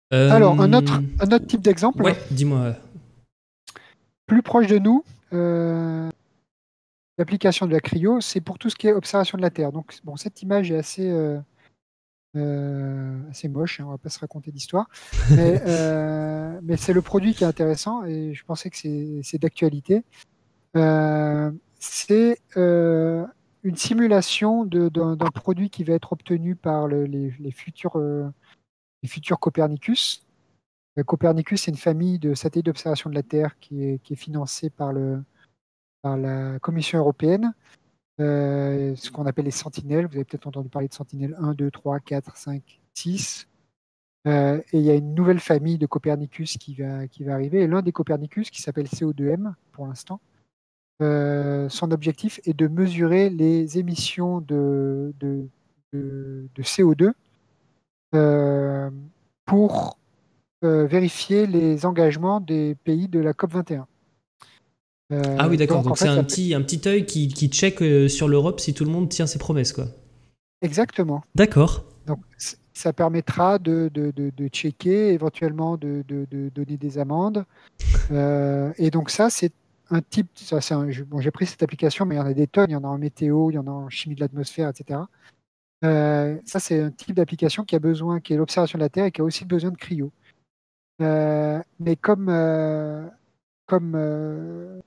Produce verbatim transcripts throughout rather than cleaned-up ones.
Alors, un autre, Euh, un autre type d'exemple, Ouais, dis-moi. plus proche de nous, euh, l'application de la cryo, c'est pour tout ce qui est observation de la Terre. Donc, bon, cette image est assez, euh, euh, assez moche, hein, on va pas se raconter d'histoire, mais, euh, mais c'est le produit qui est intéressant et je pensais que c'est c'est d'actualité. Euh, c'est euh, une simulation de- d'un d'un produit qui va être obtenu par le- les, les futurs, euh, les futurs Copernicus. Euh, Copernicus, c'est une famille de satellites d'observation de la Terre qui est, qui est financée par, le, par la Commission européenne, euh, ce qu'on appelle les sentinelles. Vous avez peut-être entendu parler de sentinelles un, deux, trois, quatre, cinq, six. Euh, et il y a une nouvelle famille de Copernicus qui va, qui va arriver. Et l'un des Copernicus, qui s'appelle C O deux M pour l'instant, euh, son objectif est de mesurer les émissions de, de, de- de C O deux euh, pour euh, vérifier les engagements des pays de la COP vingt et un. Ah oui, Euh, d'accord. donc en Donc c'est fait, un ça, petit, un petit œil qui, qui check euh, sur l'Europe si tout le monde tient ses promesses, quoi. exactement. D'accord. Donc c- ça permettra de, de, de, de checker, éventuellement de, de, de donner des amendes. Euh, et donc ça, c'est un type, ça, c'est un- je- bon, j'ai pris cette application, mais il y en a des tonnes, il y en a en météo, il y en a en chimie de l'atmosphère, et cetera. Euh, ça, c'est un type d'application qui a besoin, qui est l'observation de la Terre et qui a aussi besoin de cryo. Euh, mais comme, euh, comme euh,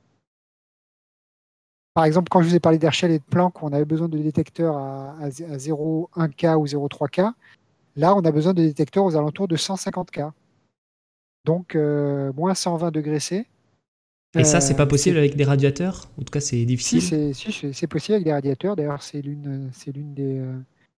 par exemple, quand je vous ai parlé d'Herschel et de Planck, où on avait besoin de détecteurs à, à, à zéro virgule un K ou zéro virgule trois K, là, on a besoin de détecteurs aux alentours de cent cinquante K. Donc, euh, moins cent vingt degrés C. Et ça, c'est pas Euh, ce qui possible est, avec des radiateurs. En tout cas, c'est si, difficile. c'est si, c'est- c'est possible avec des radiateurs. D'ailleurs, c'est l'une c'est l'une des, euh,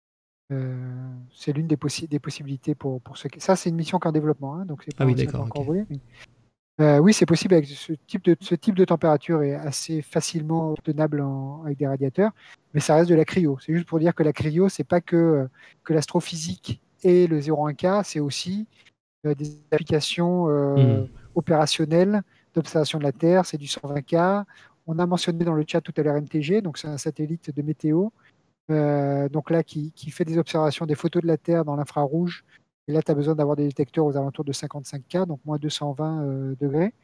euh, c'est l'une des, possi- des possibilités pour, pour ce. Ça, c'est une mission qui est en développement, hein, donc c'est Ah oui, pas, ça n'a pas d'accord, ok. encore volé. Euh, oui, c'est possible avec ce type de, ce type de température est assez facilement obtenable en- avec des radiateurs, mais ça reste de la cryo. C'est juste pour dire que la cryo, c'est pas que, euh, que l'astrophysique et le zéro virgule un K, c'est aussi euh, des applications Hmm. euh, opérationnelles d'observation de la Terre, c'est du cent vingt K. On a mentionné dans le chat tout à l'heure M T G, donc c'est un satellite de météo, euh, donc là qui, qui fait des observations, des photos de la Terre dans l'infrarouge. Et là, tu as besoin d'avoir des détecteurs aux alentours de cinquante-cinq K, donc moins deux cent vingt euh, degrés.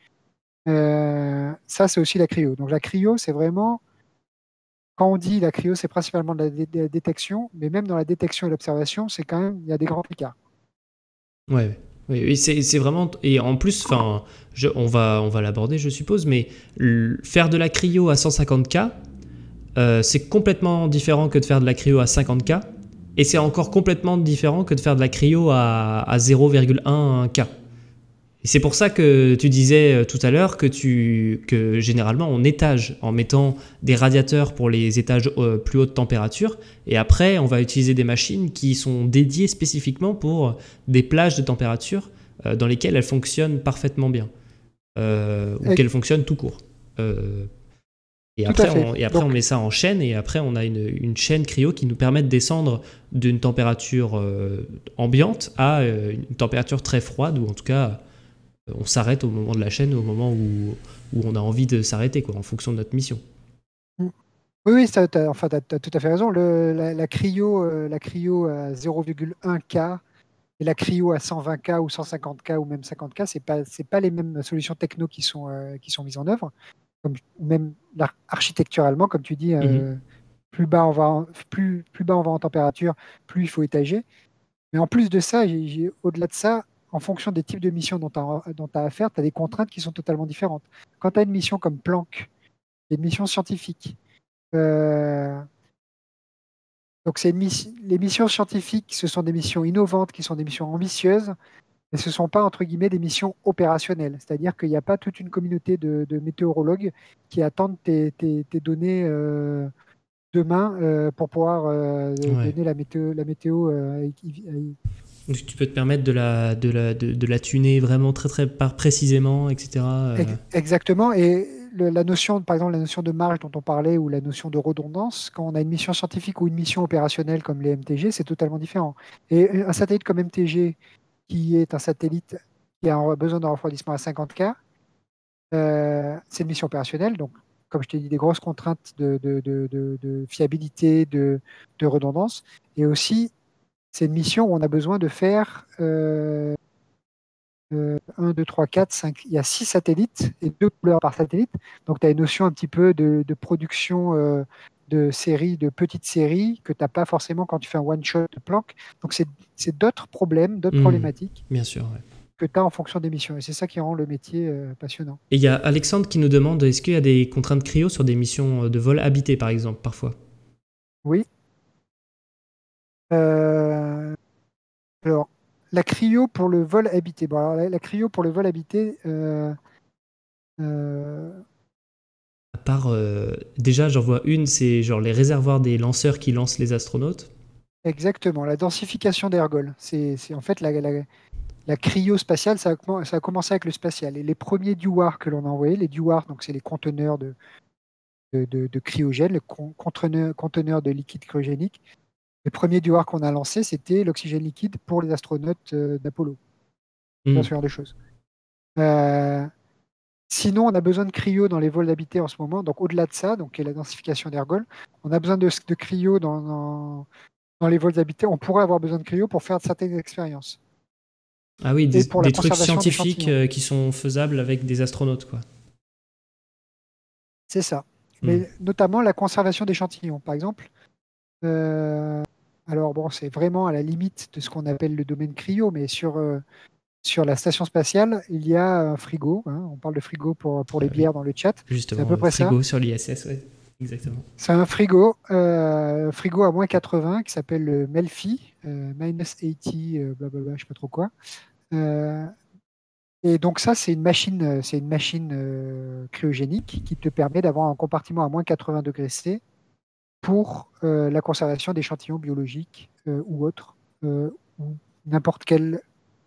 Euh, ça, c'est aussi la cryo. Donc la cryo, c'est vraiment, quand on dit la cryo, c'est principalement de la, dé- de la détection, mais même dans la détection et l'observation, c'est quand même, il y a des grands écarts. Ouais. Oui, oui, c'est c'est vraiment. Et en plus, enfin, je- on va, on va l'aborder, je suppose, mais l- faire de la cryo à cent cinquante K, euh, c'est complètement différent que de faire de la cryo à cinquante K. Et c'est encore complètement différent que de faire de la cryo à, à zéro virgule un K. Et c'est pour ça que tu disais euh, tout à l'heure que, tu, que généralement on étage en mettant des radiateurs pour les étages euh, plus haute température et après on va utiliser des machines qui sont dédiées spécifiquement pour des plages de température euh, dans lesquelles elles fonctionnent parfaitement bien euh, ou Et- qu'elles fonctionnent tout court. Euh, et, tout à après, fait. on, et après on Donc, met ça en chaîne et après on a une, une chaîne cryo qui nous permet de descendre d'une température euh, ambiante à euh, une température très froide ou en tout cas on s'arrête au moment de la chaîne, au moment où, où on a envie de s'arrêter, quoi, en fonction de notre mission. oui, oui, ça, t'as- enfin, tu as, tout à fait raison. Le- la, la cryo, euh, la cryo à zéro virgule un K et la cryo à cent vingt K ou cent cinquante K ou même cinquante K, c'est pas, c'est pas les mêmes solutions techno qui sont, euh, qui sont mises en œuvre. Comme, même l'ar- architecturalement, comme tu dis, euh, Mhm. plus bas on va en, plus, plus bas on va en température, plus il faut étager. Mais en plus de ça, j'ai- j'ai- au-delà de ça, en fonction des types de missions dont tu as, affaire, tu as des contraintes qui sont totalement différentes. Quand tu as une mission comme Planck, une mission scientifique, euh, donc c'est une mission- les missions scientifiques, ce sont des missions innovantes, qui sont des missions ambitieuses, mais ce ne sont pas, entre guillemets, des missions opérationnelles. C'est-à-dire qu'il n'y a pas toute une communauté de, de météorologues qui attendent tes, tes- tes données euh, demain euh, pour pouvoir euh, Ouais. donner la météo, la météo euh, avec- avec- Donc tu peux te permettre de la, de la, de, de la tuner vraiment très très par- précisément, et cetera euh. ex- exactement. Et le- la notion, par exemple, la notion de marge dont on parlait ou la notion de redondance, quand on a une mission scientifique ou une mission opérationnelle comme les M T G, c'est totalement différent. Et un satellite comme M T G, qui est un satellite qui a un- besoin d'un refroidissement à cinquante K, euh, c'est une mission opérationnelle. Donc, comme je t'ai dit, des grosses contraintes de, de- de- de- de fiabilité, de, de redondance. Et aussi, c'est une mission où on a besoin de faire euh, euh, un, deux, trois, quatre, cinq. Il y a six satellites et deux couleurs par satellite. Donc, tu as une notion un petit peu de, de production euh, de séries, de petites séries que tu n'as pas forcément quand tu fais un one-shot de Planck. Donc, c'est c'est d'autres problèmes, d'autres Hmm, problématiques bien sûr, ouais. que tu as en fonction des missions. Et c'est ça qui rend le métier euh, passionnant. Et il y a Alexandre qui nous demande est-ce qu'il y a des contraintes cryo sur des missions de vol habité, par exemple, parfois? Oui. Euh, alors, la cryo pour le vol habité. Bon, alors, la, la cryo pour le vol habité, euh, euh, À part, euh, déjà, j'en vois une, c'est genre les réservoirs des lanceurs qui lancent les astronautes. exactement, la densification d'ergols. C'est c'est en fait la, la, la cryo spatiale, ça a, commen- ça a commencé avec le spatial. Et les premiers Dewar que l'on a envoyés, les Dewar, donc c'est les conteneurs de, de, de- de cryogène, les con- conteneurs, conteneurs de liquide cryogénique. Les premiers Dewar qu'on a lancés, c'était l'oxygène liquide pour les astronautes euh, d'Apollo, Hmm. ce genre de choses. Euh, Sinon, on a besoin de cryo dans les vols d'habité en ce moment. Donc, au-delà de ça, donc, qui est la densification d'ergols, on a besoin de, de cryo dans, dans, dans les vols d'habité. On pourrait avoir besoin de cryo pour faire certaines expériences Ah oui, et des, pour la des trucs conservation scientifiques d'échantillons. euh, qui sont faisables avec des astronautes, quoi. C'est ça. Hmm. Mais notamment la conservation d'échantillons, par exemple. Euh, alors, bon, c'est vraiment à la limite de ce qu'on appelle le domaine cryo, mais sur, euh, sur la station spatiale, il y a un frigo. Hein, on parle de frigo pour, pour Ah les oui, bières dans le chat. C'est à justement, peu le près ça. frigo sur l'I S S, ouais, exactement. C'est un frigo, euh, frigo à moins quatre-vingts qui s'appelle le Melfi, euh, minus quatre-vingts, euh, blablabla, je sais pas trop quoi. Euh, et donc ça, c'est une machine, euh, c'est une machine euh, cryogénique qui te permet d'avoir un compartiment à moins quatre-vingts degrés C pour euh, la conservation d'échantillons biologiques euh, ou autres, euh, ou n'importe quelle,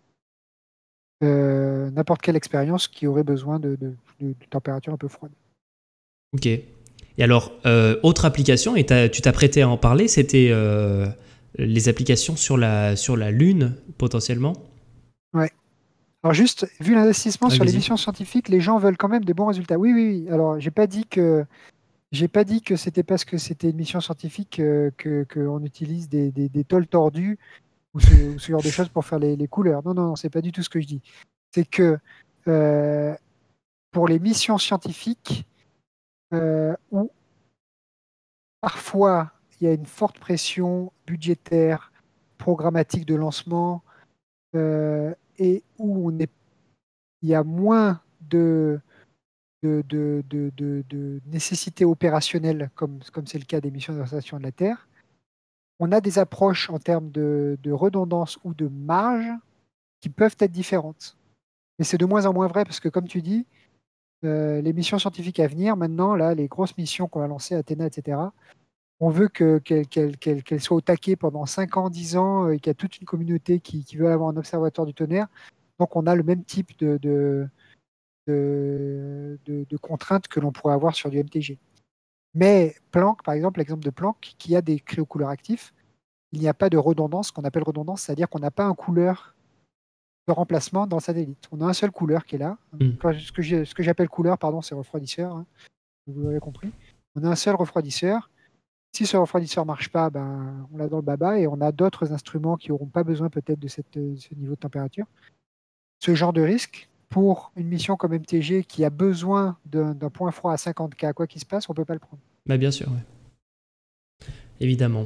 euh, n'importe quelle expérience qui aurait besoin de, de, de- de température un peu froide. Ok. Et alors, euh, autre application, et t'as- tu t'apprêtais à en parler, c'était euh, les applications sur la, sur la Lune, potentiellement. Ouais. Alors juste, vu l'investissement Ah, sur les vas-y. missions scientifiques, les gens veulent quand même des bons résultats. Oui, oui, oui. Alors, j'ai pas dit que j'ai pas dit que c'était parce que c'était une mission scientifique euh, que qu'on utilise des, des, des tôles tordues ou ce, ou ce genre de choses pour faire les, les couleurs. Non, non, non, c'est pas du tout ce que je dis. C'est que euh, pour les missions scientifiques, euh, où parfois il y a une forte pression budgétaire, programmatique de lancement, euh, et où on est, il y a moins de de, de, de, de, de nécessité opérationnelle, comme comme c'est le cas des missions d'observation de la Terre, on a des approches en termes de, de redondance ou de marge qui peuvent être différentes. Mais c'est de moins en moins vrai parce que, comme tu dis, euh, les missions scientifiques à venir, maintenant, là, les grosses missions qu'on va lancer, Athéna, et cetera, on veut que, qu'elles, qu'elles, qu'elles- qu'elles soient au taquet pendant cinq ans, dix ans, euh, et qu'il y a toute une communauté qui, qui veut avoir un observatoire du tonnerre. Donc, on a le même type de, de, de, de- de contraintes que l'on pourrait avoir sur du M T G. Mais Planck, par exemple, l'exemple de Planck, qui a des cryocouleurs actifs, il n'y a pas de redondance, ce qu'on appelle redondance, c'est-à-dire qu'on n'a pas un couleur de remplacement dans le satellite. On a un seul couleur qui est là. Hmm. Quand- ce que j'ai- ce que j'appelle couleur, pardon, c'est refroidisseur, hein, vous l'avez compris. On a un seul refroidisseur. Si ce refroidisseur ne marche pas, ben, on l'a dans le baba et on a d'autres instruments qui n'auront pas besoin peut-être de cette, euh, ce niveau de température. Ce genre de risque, pour une mission comme M T G qui a besoin d'un d'un point froid à cinquante K, quoi qu'il se passe, on ne peut pas le prendre. Bah, bien sûr, ouais. Évidemment.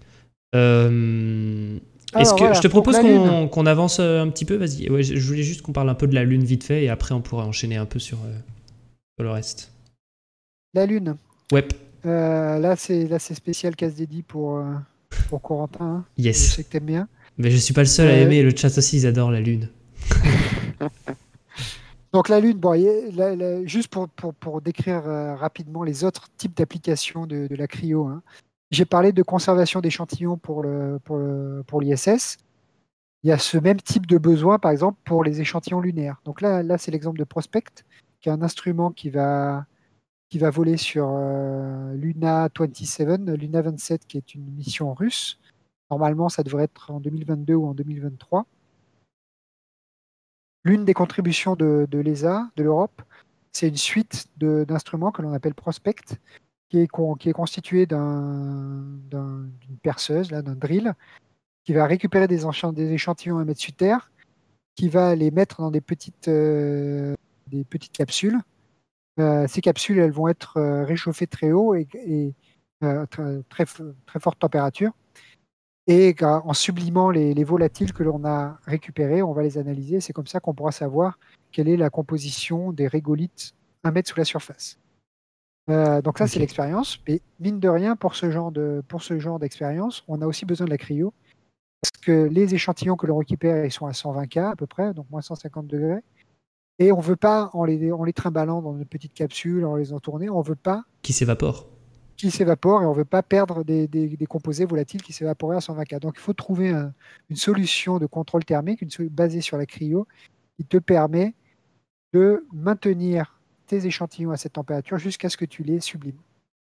Euh, Est-ce Alors que je voilà, te donc propose la Lune. qu'on qu'on avance euh, un petit peu? Vas-y. Ouais, je je voulais juste qu'on parle un peu de la Lune vite fait et après on pourra enchaîner un peu sur, euh, sur le reste. La Lune. Ouais. Euh, là, c'est là, c'est spécial casse dédié pour, euh, pour Corentin, hein. Je Yes. sais que t'aimes bien. Mais je suis pas le seul à Euh, aimer. Le chat aussi, ils adorent la Lune. donc la Lune, bon, y a- la- la- juste pour, pour, pour décrire euh, rapidement les autres types d'applications de, de la cryo, hein. J'ai parlé de conservation d'échantillons pour le, pour le- pour l'I S S. Il y a ce même type de besoin, par exemple, pour les échantillons lunaires. Donc là, là c'est l'exemple de Prospect, qui est un instrument qui va, qui va voler sur euh, Luna vingt-sept, Luna vingt-sept, qui est une mission russe. Normalement, ça devrait être en deux mille vingt-deux ou en deux mille vingt-trois. L'une des contributions de, de l'E S A, de l'Europe, c'est une suite de- d'instruments que l'on appelle Prospect, qui est, con- qui est constituée d'un- d'un- d'une perceuse, là, d'un drill, qui va récupérer des, encha- des échantillons à mettre sur Terre, qui va les mettre dans des petites, euh, des petites capsules. Euh, ces capsules, elles vont être euh, réchauffées très haut et, et euh, très, très, très forte température. Et en sublimant les, les volatiles que l'on a récupérés, on va les analyser. C'est comme ça qu'on pourra savoir quelle est la composition des régolithes un mètre sous la surface. Euh, donc ça, Ok. c'est l'expérience. Mais mine de rien, pour ce genre de, pour ce genre d'expérience, on a aussi besoin de la cryo. Parce que les échantillons que l'on récupère, ils sont à cent vingt K à peu près, donc moins cent cinquante degrés. Et on ne veut pas, en les, en les trimballant dans une petite capsule, en les entournant, on ne veut pas Qui s'évapore. qu'ils s'évaporent et on ne veut pas perdre des, des, des composés volatiles qui s'évaporent à cent vingt K. Donc il faut trouver un, une solution de contrôle thermique une solution basée sur la cryo qui te permet de maintenir tes échantillons à cette température jusqu'à ce que tu les sublimes.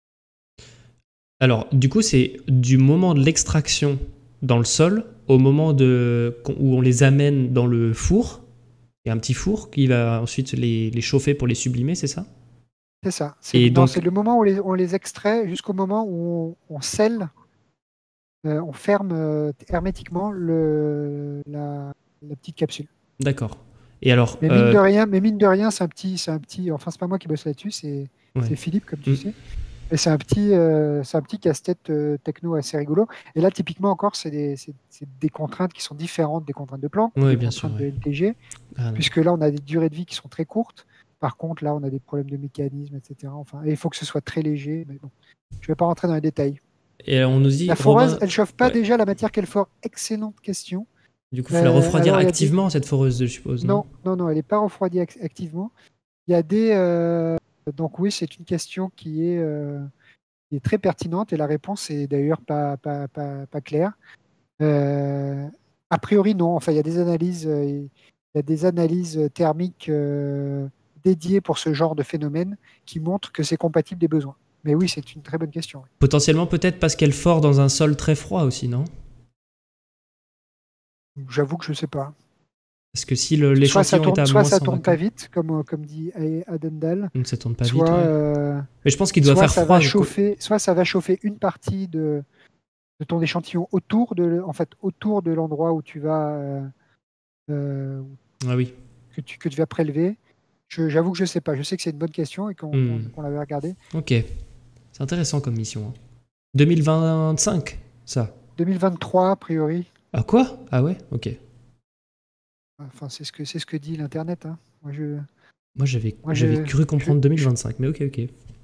Alors, du coup, c'est du moment de l'extraction dans le sol au moment de, où on les amène dans le four. Il y a un petit four qui va ensuite les, les chauffer pour les sublimer, c'est ça? C'est ça. C'est Et le, non, donc, c'est le moment où on les, on les extrait jusqu'au moment où on, on scelle, euh, on ferme euh, hermétiquement le, la, la petite capsule. d'accord. Et alors, Mais mine euh, de rien, mais mine de rien, c'est un petit, c'est un petit. Enfin, c'est pas moi qui bosse là-dessus, c'est ouais. c'est Philippe, comme tu Mm. sais. Et c'est un petit, euh, c'est un petit casse-tête euh, techno assez rigolo. Et là, typiquement encore, c'est des, c'est- c'est des contraintes qui sont différentes des contraintes de Planck ou Ouais, des bien sûr, contraintes de ouais. N T G, Ah, non. puisque là, on a des durées de vie qui sont très courtes. Par contre, là, on a des problèmes de mécanisme, et cetera. Enfin, et il faut que ce soit très léger. Mais bon, je vais pas rentrer dans les détails. Et on nous dit, La foreuse, Romain, elle chauffe pas ouais. déjà la matière qu'elle fore. Excellente question. Du coup, il faut la Euh, refroidir alors, il y a des... activement, cette foreuse, je suppose, non? Non, non, non, elle n'est pas refroidie ac- activement. Il y a des. euh, Donc oui, c'est une question qui est, euh, qui est très pertinente et la réponse est d'ailleurs pas, pas, pas, pas claire. Euh, A priori, non. Enfin, il y a des analyses, euh, il y a des analyses thermiques euh, dédiées pour ce genre de phénomène qui montrent que c'est compatible des besoins. Mais oui, c'est une très bonne question. Oui. Potentiellement, peut-être parce qu'elle fort dans un sol très froid aussi, non? J'avoue que je ne sais pas. Parce que si le- Soit ça l'échantillon est tourne, à soit moins ça cent tourne vingt pas K, vite, comme, comme dit Adendal, donc ça tourne pas vite, soit, ouais. euh, Mais je pense qu'il doit soit faire ça va froid. chauffer, soit ça va chauffer une partie de, de ton échantillon autour de, en fait, autour de l'endroit où tu vas, euh, euh, Ah oui. que tu, que tu vas prélever. Je- J'avoue que je sais pas. Je sais que c'est une bonne question et qu'on qu'on- Hmm. qu'on l'avait regardé. Ok. C'est intéressant comme mission, hein. deux mille vingt-cinq, ça. deux mille vingt-trois, a priori. Ah quoi? Ah ouais? Ok. Enfin, c'est ce que c'est ce que dit l'internet. Hein. Moi, je, Moi, j'avais moi, j'avais je, cru je, comprendre je- deux mille vingt-cinq, mais ok, ok.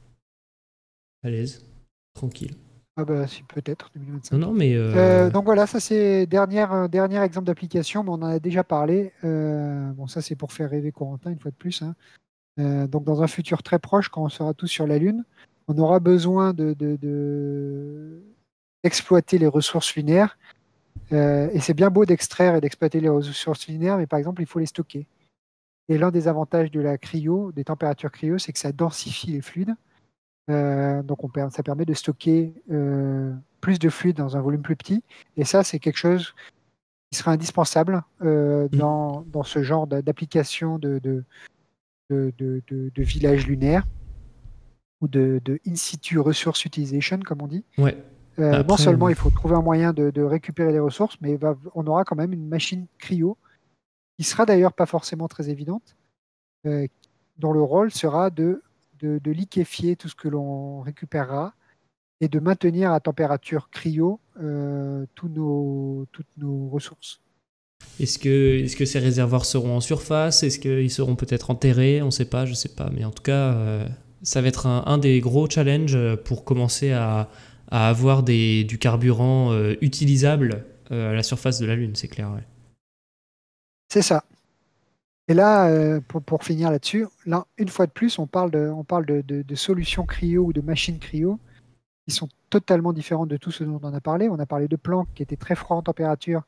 À l'aise. Tranquille. ah bah si, peut-être Non, deux mille vingt-cinq. non, mais... Euh, euh, donc voilà, ça c'est dernier, euh, dernier exemple d'application, mais on en a déjà parlé. Euh, bon, ça c'est pour faire rêver Corentin une fois de plus. Hein. Euh, donc dans un futur très proche, quand on sera tous sur la Lune, on aura besoin de, de- de- d'exploiter les ressources lunaires. Euh, et c'est bien beau d'extraire et d'exploiter les ressources lunaires, mais par exemple, il faut les stocker. Et l'un des avantages de la cryo, des températures cryo, c'est que ça densifie les fluides. Euh, donc on per- ça permet de stocker euh, plus de fluide dans un volume plus petit. Et ça, c'est quelque chose qui sera indispensable euh, hmm. dans, dans ce genre d'a- d'application de, de, de, de, de- de village lunaire ou de, de in situ resource utilization, comme on dit. Ouais. Euh, non Après... seulement euh, il faut trouver un moyen de, de récupérer les ressources, mais va- on aura quand même une machine cryo qui sera d'ailleurs pas forcément très évidente, euh, dont le rôle sera de, de, de liquéfier tout ce que l'on récupérera et de maintenir à température cryo euh, tous nos, toutes nos ressources. Est-ce que, est-ce que ces réservoirs seront en surface? Est-ce qu'ils seront peut-être enterrés? On ne sait pas, je ne sais pas. Mais en tout cas, euh, ça va être un, un des gros challenges pour commencer à, à avoir des, du carburant euh, utilisable euh, à la surface de la Lune, c'est clair. Ouais. C'est ça. Et là, euh, pour, pour finir là-dessus, là, une fois de plus, on parle de, on parle de, de- de solutions cryo ou de machines cryo qui sont totalement différentes de tout ce dont on a parlé. On a parlé de Planck qui était très froid en température,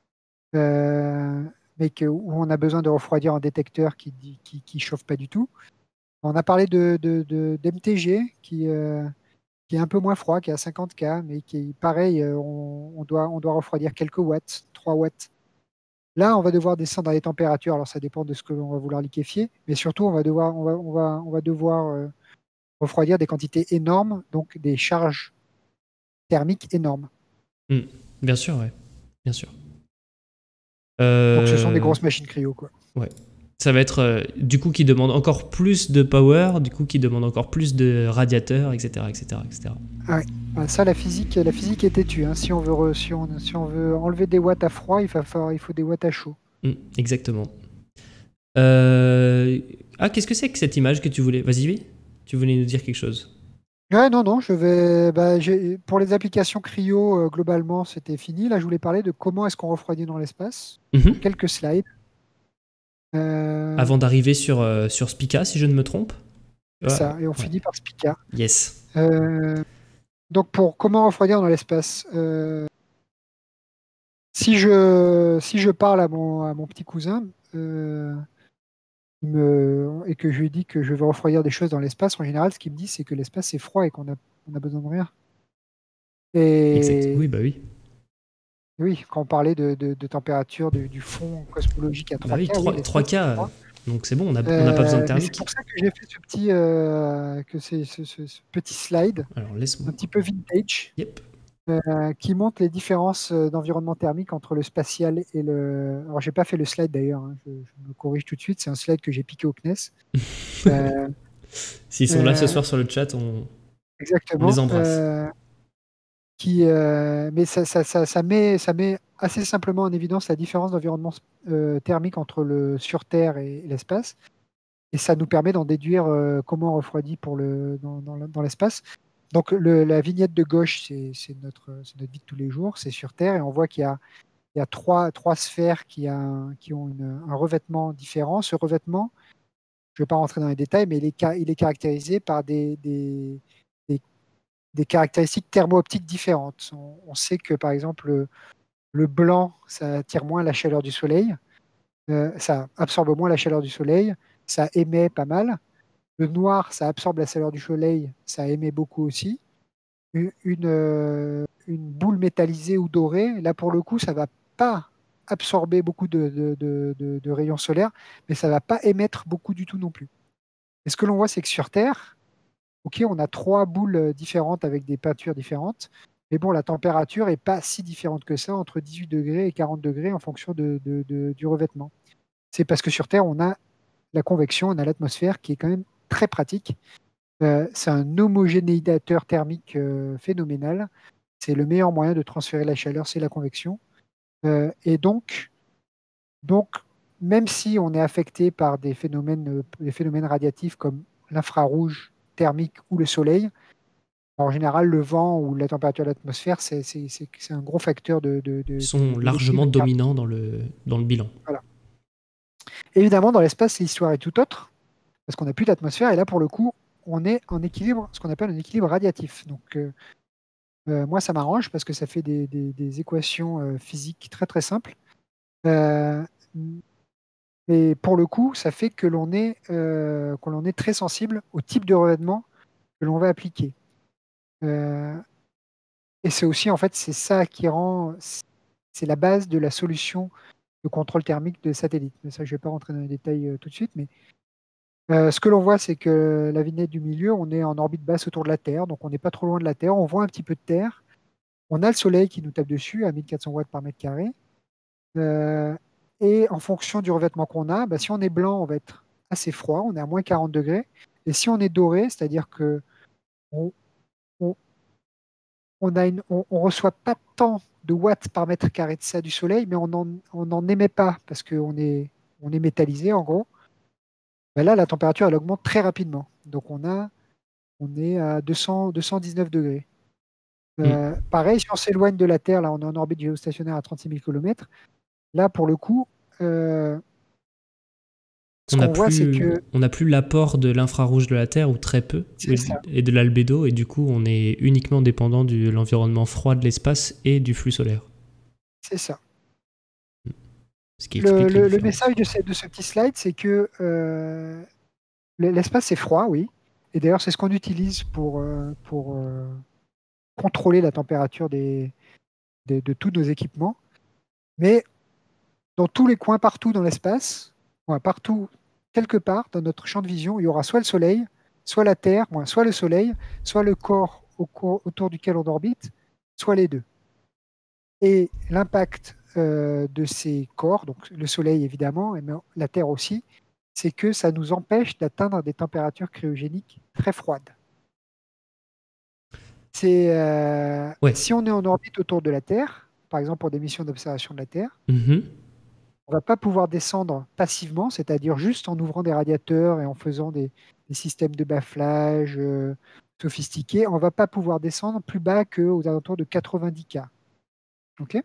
euh, mais que, où on a besoin de refroidir un détecteur qui ne qui, qui chauffe pas du tout. On a parlé de, de, de- d'M T G qui, euh, qui est un peu moins froid, qui est à cinquante K, mais qui est pareil, euh, on, on doit, on doit refroidir quelques watts, trois watts. Là, on va devoir descendre dans les températures, alors ça dépend de ce que l'on va vouloir liquéfier, mais surtout, on va devoir, on va, on va, on va devoir euh, refroidir des quantités énormes, donc des charges thermiques énormes. Hmm. Bien sûr, ouais. Bien sûr. Euh, Donc ce sont des grosses machines cryo, quoi. Ouais. Ça va être euh, du coup qui demande encore plus de power, du coup qui demande encore plus de radiateurs, et cetera, et cetera, et cetera. Ah ouais. Ah, ça, la physique, la physique est têtue. Hein. Si on veut, re- si on, si on veut enlever des watts à froid, il, va falloir, il faut des watts à chaud. Mm, exactement. Euh... Ah, qu'est-ce que c'est que cette image que tu voulais? Vas-y, oui. Tu voulais nous dire quelque chose. Ouais, non, non, je vais. Bah, j'ai- pour les applications cryo, euh, globalement, c'était fini. Là, je voulais parler de comment est-ce qu'on refroidit dans l'espace. Mhm. Quelques slides. Euh, Avant d'arriver sur, euh, sur Spica, si je ne me trompe. c'est Ouais, ça, et on ouais. finit par Spica. Yes. Euh, donc, pour comment refroidir dans l'espace, euh, si je, si je parle à mon, à mon petit cousin euh, il me- et que je lui dis que je veux refroidir des choses dans l'espace, en général, ce qu'il me dit, c'est que l'espace c'est froid et qu'on a, on a besoin de rien. Exact. Oui, Et bah oui. oui, quand on parlait de, de- de température du, du fond cosmologique à Bah oui, trois K, oui, trois l'espace K. c'est euh, froid. Donc c'est bon, on n'a on n'a pas besoin de Euh, mais c'est thermique. pour ça que j'ai fait ce petit, euh, que c'est, ce, ce- ce petit slide, Alors laisse-moi. un petit peu vintage, Yep. euh, qui montre les différences euh, d'environnement thermique entre le spatial et le. Alors, j'ai pas fait le slide d'ailleurs, hein, je, je me corrige tout de suite, c'est un slide que j'ai piqué au C N E S. Euh, S'ils sont là ce euh, soir sur le chat, on, on les exactement. embrasse. euh, qui, euh, mais ça, ça, ça, ça met, ça met assez simplement en évidence la différence d'environnement euh, thermique entre le sur Terre et, et l'espace. Et ça nous permet d'en déduire euh, comment on refroidit pour le, dans, dans, dans l'espace. Donc le, la vignette de gauche, c'est c'est notre, c'est notre vie de tous les jours, c'est sur Terre, et on voit qu'il y a, il y a trois, trois sphères qui, a un- qui ont une- un revêtement différent. Ce revêtement, je ne vais pas rentrer dans les détails, mais il est, ca- il est caractérisé par des, des, des- des caractéristiques thermo-optiques différentes. On, on sait que par exemple le, le blanc, ça attire moins la chaleur du soleil, euh, ça absorbe moins la chaleur du soleil, ça émet pas mal. Le noir, ça absorbe la chaleur du soleil, ça émet beaucoup aussi. Une, une, euh, une boule métallisée ou dorée, là pour le coup, ça va pas absorber beaucoup de, de- de- de- de rayons solaires, mais ça va pas émettre beaucoup du tout non plus. Et ce que l'on voit, c'est que sur Terre, ok, on a trois boules différentes avec des peintures différentes, mais bon, la température est pas si différente que ça, entre dix-huit degrés et quarante degrés en fonction de- de- de- du revêtement. C'est parce que sur Terre, on a la convection, on a l'atmosphère qui est quand même très pratique. Euh, c'est un homogénéisateur thermique euh, phénoménal. C'est le meilleur moyen de transférer la chaleur, c'est la convection. Euh, et donc, donc, même si on est affecté par des phénomènes, euh, des phénomènes radiatifs comme l'infrarouge thermique ou le soleil, en général, le vent ou la température de l'atmosphère, c'est c'est- c'est- c'est un gros facteur de, de- Ils de- de- sont de largement l'équilibre thermique. dominants dans le, dans le bilan. Voilà. Évidemment, dans l'espace, l'histoire est tout autre, parce qu'on n'a plus d'atmosphère, et là, pour le coup, on est en équilibre, ce qu'on appelle un équilibre radiatif. Donc, euh, Euh, moi, ça m'arrange parce que ça fait des, des- des équations euh, physiques très très simples. Euh, et pour le coup, ça fait que l'on est, euh, que l'on est très sensible au type de revêtement que l'on va appliquer. Euh, et c'est aussi, en fait, c'est ça qui rend, c'est la base de la solution de contrôle thermique de satellite. Mais ça, je ne vais pas rentrer dans les détails euh, tout de suite. Mais euh, ce que l'on voit, c'est que la vignette du milieu, on est en orbite basse autour de la Terre, donc on n'est pas trop loin de la Terre. On voit un petit peu de Terre. On a le soleil qui nous tape dessus à mille quatre cents watts par mètre carré. Euh, et en fonction du revêtement qu'on a, bah, si on est blanc, on va être assez froid, on est à moins quarante degrés. Et si on est doré, c'est-à-dire que on, on, on a une, on, on reçoit pas tant de watts par mètre carré de ça du soleil, mais on n'en on en émet pas parce qu'on est, on est métallisé en gros. Bah là, la température elle augmente très rapidement. Donc on a, on est à deux cents, deux cent dix-neuf degrés. Mm. Euh, pareil, si on s'éloigne de la Terre, là on est en orbite géostationnaire à trente-six mille kilomètres. Là, pour le coup, euh, ce On n'a qu'on voit, c'est plus, que on n'a plus l'apport de l'infrarouge de la Terre, ou très peu, c'est ça, et de l'albédo, et du coup, on est uniquement dépendant de l'environnement froid de l'espace et du flux solaire. c'est ça. Ce qui Le, explique les le- le différences. message de ce, de ce petit slide, c'est que euh, le- l'espace c'est froid, oui. Et d'ailleurs, c'est ce qu'on utilise pour, euh, pour euh, contrôler la température des, des- de tous nos équipements. Mais dans tous les coins, partout dans l'espace, ouais, partout, quelque part dans notre champ de vision, il y aura soit le Soleil, soit la Terre, ouais, soit le Soleil, soit le corps au cours- autour duquel on orbite, soit les deux. Et l'impact euh, de ces corps, donc le Soleil évidemment, et mais la Terre aussi, c'est que ça nous empêche d'atteindre des températures cryogéniques très froides. C'est, euh, Ouais. si on est en orbite autour de la Terre, par exemple pour des missions d'observation de la Terre, Mhm. on ne va pas pouvoir descendre passivement, c'est-à-dire juste en ouvrant des radiateurs et en faisant des, des systèmes de bafflage euh, sophistiqués. On ne va pas pouvoir descendre plus bas qu'aux alentours de quatre-vingt-dix K. Ok.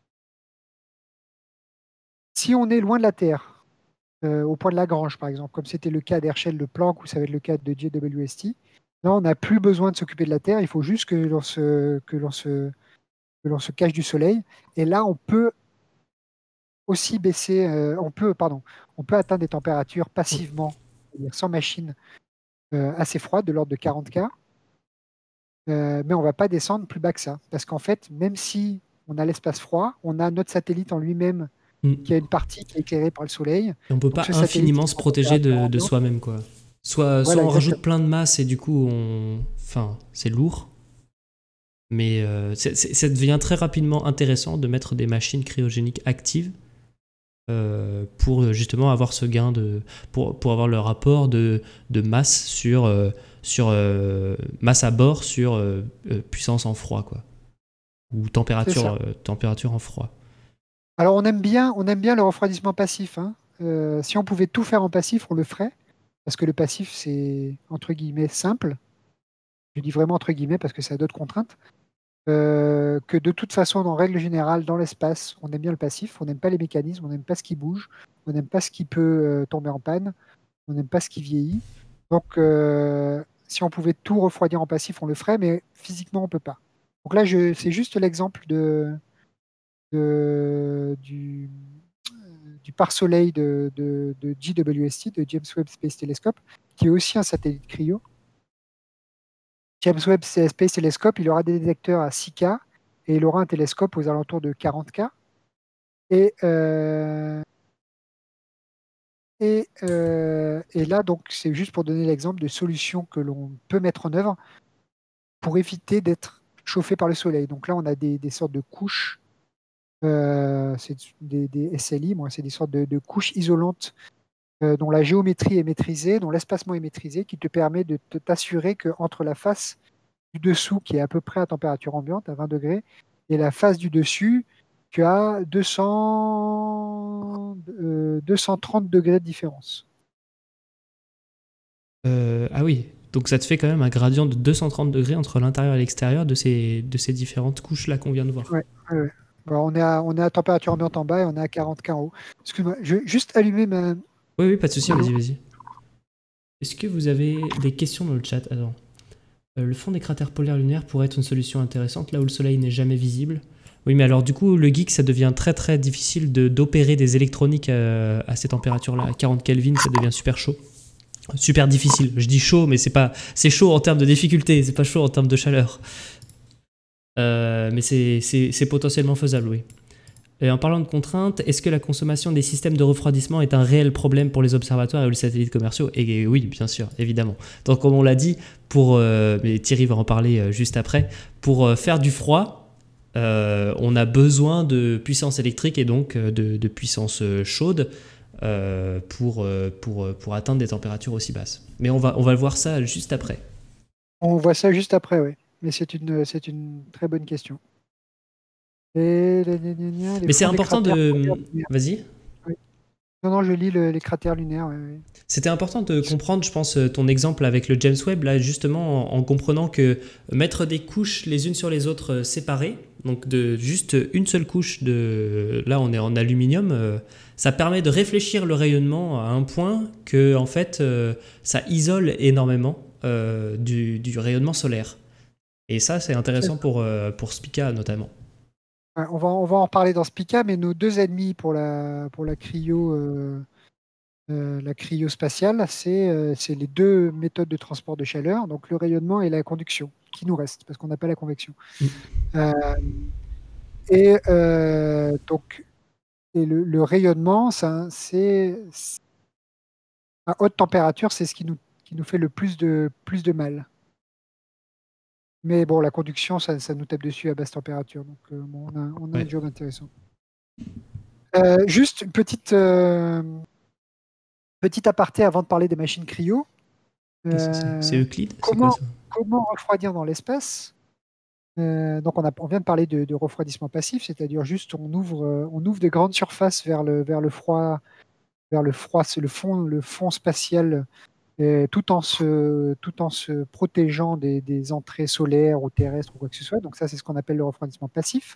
Si on est loin de la Terre, euh, au point de Lagrange par exemple, comme c'était le cas d'Herschel de Planck ou ça va être le cas de J W S T, là on n'a plus besoin de s'occuper de la Terre, il faut juste que l'on se, que l'on se, que l'on se cache du Soleil. Et là on peut aussi baisser, euh, on peut, pardon, on peut atteindre des températures passivement, c'est-à-dire sans machine, euh, assez froides, de l'ordre de quarante K, euh, mais on ne va pas descendre plus bas que ça. Parce qu'en fait, même si on a l'espace froid, on a notre satellite en lui-même Mm. qui a une partie qui est éclairée par le Soleil. Et on peut Donc pas ce satellite infiniment est se en protéger température de, de ambiante. soi-même, quoi. Soit, soit Voilà, on rajoute exactement. plein de masse et du coup, on... enfin, c'est lourd. Mais euh, c'est- c'est- ça devient très rapidement intéressant de mettre des machines cryogéniques actives euh, pour euh, justement avoir ce gain de... pour, pour avoir le rapport de, de masse sur... euh, sur euh, masse à bord sur euh, euh, puissance en froid, quoi. Ou C'est température, ça. euh, température en froid. Alors on aime bien, on aime bien le refroidissement passif, hein. Euh, si on pouvait tout faire en passif, on le ferait. Parce que le passif, c'est entre guillemets simple. Je dis vraiment entre guillemets parce que ça a d'autres contraintes. Euh, que de toute façon, en règle générale, dans l'espace, on aime bien le passif, on n'aime pas les mécanismes, on n'aime pas ce qui bouge, on n'aime pas ce qui peut euh, tomber en panne, on n'aime pas ce qui vieillit. Donc, euh, si on pouvait tout refroidir en passif, on le ferait, mais physiquement, on peut pas. Donc là, je, c'est juste l'exemple de, de- du, du pare-soleil de, de, de J W S T, de James Webb Space Telescope, qui est aussi un satellite cryo. James Webb Space Telescope, il aura des détecteurs à six K et il aura un télescope aux alentours de quarante K. Et, euh, et, euh, et là, donc, c'est juste pour donner l'exemple de solutions que l'on peut mettre en œuvre pour éviter d'être chauffé par le soleil. Donc là, on a des, des sortes de couches, euh, c'est des, des S L I, moi, c'est des sortes de, de couches isolantes euh, dont la géométrie est maîtrisée, dont l'espacement est maîtrisé, qui te permet de te- t'assurer qu'entre la face du dessous, qui est à peu près à température ambiante, à vingt degrés, et la face du dessus, tu as deux cents, euh, deux cent trente degrés de différence. Euh, ah oui, donc ça te fait quand même un gradient de deux cent trente degrés entre l'intérieur et l'extérieur de ces, de ces différentes couches-là qu'on vient de voir. Ouais, ouais, ouais. Bon, on est à, on est à température ambiante en bas et on est à quarante K en haut. Excuse-moi, je vais juste allumer ma... Oui, oui, pas de souci, Allô. vas-y, vas-y. Est-ce que vous avez des questions dans le chat? Attends. Euh, le fond des cratères polaires lunaires pourrait être une solution intéressante là où le soleil n'est jamais visible. Oui, mais alors du coup, le geek, ça devient très très difficile de- d'opérer des électroniques à, à ces températures-là. À quarante Kelvin, ça devient super chaud. Super difficile. Je dis chaud, mais c'est pas, c'est chaud en termes de difficulté, c'est pas chaud en termes de chaleur. Euh, mais c'est c'est- c'est potentiellement faisable, oui. Et en parlant de contraintes, est-ce que la consommation des systèmes de refroidissement est un réel problème pour les observatoires et les satellites commerciaux? Et oui, bien sûr, évidemment. Donc comme on l'a dit, pour, euh, mais Thierry va en parler euh, juste après, pour euh, faire du froid, euh, on a besoin de puissance électrique et donc euh, de, de puissance euh, chaude euh, pour, euh, pour, euh, pour atteindre des températures aussi basses. Mais on va, on va voir ça juste après. On voit ça juste après, oui. Mais c'est une, c'est une très bonne question. Et les, gna, gna, gna, les Mais c'est fonds des important cratères polaires de... lunaires. Vas-y. Oui. Non, non, je lis le- les cratères lunaires. Oui, oui. C'était important de comprendre, je pense, ton exemple avec le James Webb, là, justement, en, en comprenant que mettre des couches les unes sur les autres euh, séparées, donc de juste une seule couche de... Là, on est en aluminium, euh, ça permet de réfléchir le rayonnement à un point que, en fait, euh, ça isole énormément euh, du, du rayonnement solaire. Et ça, c'est intéressant pour, euh, pour Spica, notamment. Ouais, on va, on va en reparler dans Spica, mais nos deux ennemis pour la, pour la cryo, euh, euh, la cryospatiale, c'est euh, c'est les deux méthodes de transport de chaleur, donc le rayonnement et la conduction, qui nous reste, parce qu'on n'a pas la convection. Mm. Euh, et euh, donc, et le, le rayonnement, ça, c'est à haute température, c'est ce qui nous, qui nous fait le plus de, plus de mal. Mais bon, la conduction, ça, ça nous tape dessus à basse température, donc euh, bon, on a, on a un Ouais. job intéressant. Euh, juste une petite, euh, petite aparté avant de parler des machines cryo. Qu'est-ce que c'est? C'est Euh, Euclide? C'est quoi comment, ça? comment refroidir dans l'espace? Euh, donc on, a, on vient de parler de, de refroidissement passif, c'est-à-dire juste on ouvre, euh, on ouvre de grandes surfaces vers le, vers le froid, vers le froid, c'est le fond, le fond spatial, euh, tout en se, tout en se protégeant des, des entrées solaires ou terrestres ou quoi que ce soit. Donc ça, c'est ce qu'on appelle le refroidissement passif.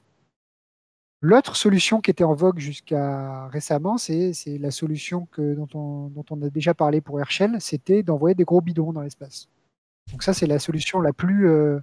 L'autre solution qui était en vogue jusqu'à récemment, c'est c'est la solution que, dont, on, dont on a déjà parlé pour Herschel, c'était d'envoyer des gros bidons dans l'espace. Donc ça, c'est la solution la plus, euh,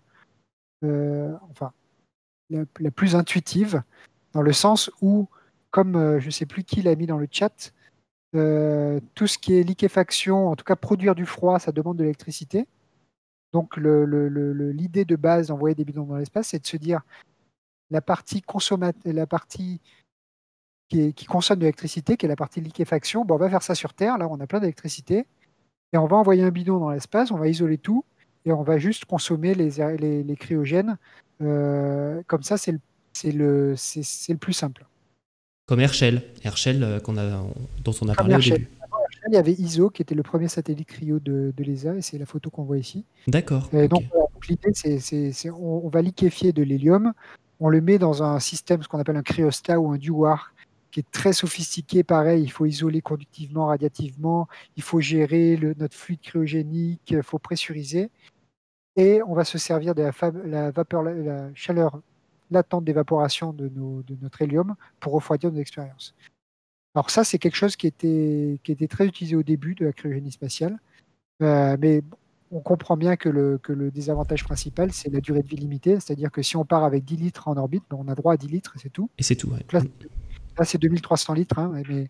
euh, enfin, la, la plus intuitive, dans le sens où, comme euh, je ne sais plus qui l'a mis dans le chat, euh, tout ce qui est liquéfaction, en tout cas produire du froid, ça demande de l'électricité. Donc le- le- le- le- l'idée de base d'envoyer des bidons dans l'espace, c'est de se dire la partie consommateur, la partie qui, est- qui consomme de l'électricité, qui est la partie liquéfaction, bon, on va faire ça sur Terre, là on a plein d'électricité, et on va envoyer un bidon dans l'espace, on va isoler tout, et on va juste consommer les, les, les cryogènes. Euh, comme ça, c'est le, c'est le, c'est, c'est le plus simple. Comme Herschel. Herschel euh, qu'on a, dont on a Comme parlé au Herschel. début. Avant Herschel, il y avait I S O, qui était le premier satellite cryo de, de l'E S A, et c'est la photo qu'on voit ici. D'accord, Et ok. donc, voilà, donc l'idée, c'est, c'est, c'est on, on va liquéfier de l'hélium, on le met dans un système, ce qu'on appelle un cryostat ou un duar, qui est très sophistiqué. Pareil, il faut isoler conductivement, radiativement, il faut gérer le, notre fluide cryogénique, il faut pressuriser. Et on va se servir de la, fa- la vapeur, la chaleur latente d'évaporation de, nos- de notre hélium pour refroidir nos expériences. Alors ça, c'est quelque chose qui était, qui était très utilisé au début de la cryogénie spatiale. Euh, mais bon, on comprend bien que le, que le désavantage principal, c'est la durée de vie limitée. C'est-à-dire que si on part avec dix litres en orbite, ben, on a droit à dix litres et c'est tout. Et c'est tout, ouais. Donc là, Mm. là, c'est deux mille trois cents litres. Hein, mais,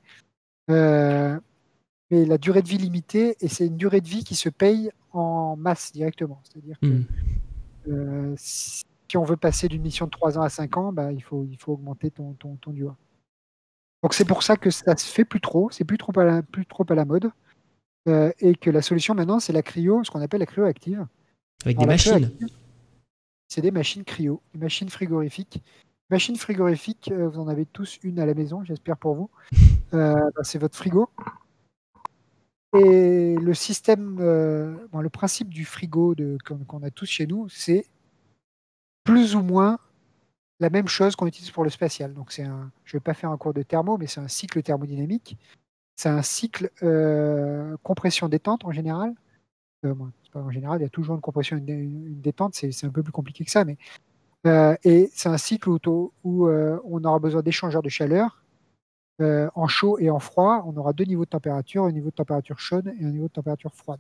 euh, mais la durée de vie limitée, et c'est une durée de vie qui se paye en masse directement. C'est-à-dire que Mm. euh, si on veut passer d'une mission de trois ans à cinq ans, bah, il faut, il faut augmenter ton, ton, ton duo. Donc c'est pour ça que ça se fait plus trop, c'est plus trop à la, plus trop à la mode. Euh, et que la solution maintenant, c'est la cryo, ce qu'on appelle la cryo active. Avec des Alors la cryo machines. active, c'est des machines cryo, des machines frigorifiques. Machines frigorifiques, euh, vous en avez tous une à la maison, j'espère pour vous. Euh, bah, c'est votre frigo. Et le système, euh, bon, le principe du frigo de, comme- qu'on a tous chez nous, c'est plus ou moins la même chose qu'on utilise pour le spatial. Donc c'est un, je ne vais pas faire un cours de thermo, mais c'est un cycle thermodynamique. C'est un cycle euh, compression-détente en général. Euh, bon, c'est pas en général, il y a toujours une compression et une, une détente, c'est c'est un peu plus compliqué que ça, mais Euh, et c'est un cycle où, où, euh, on aura besoin d'échangeurs de chaleur euh, en chaud et en froid. On aura deux niveaux de température, un niveau de température chaude et un niveau de température froide.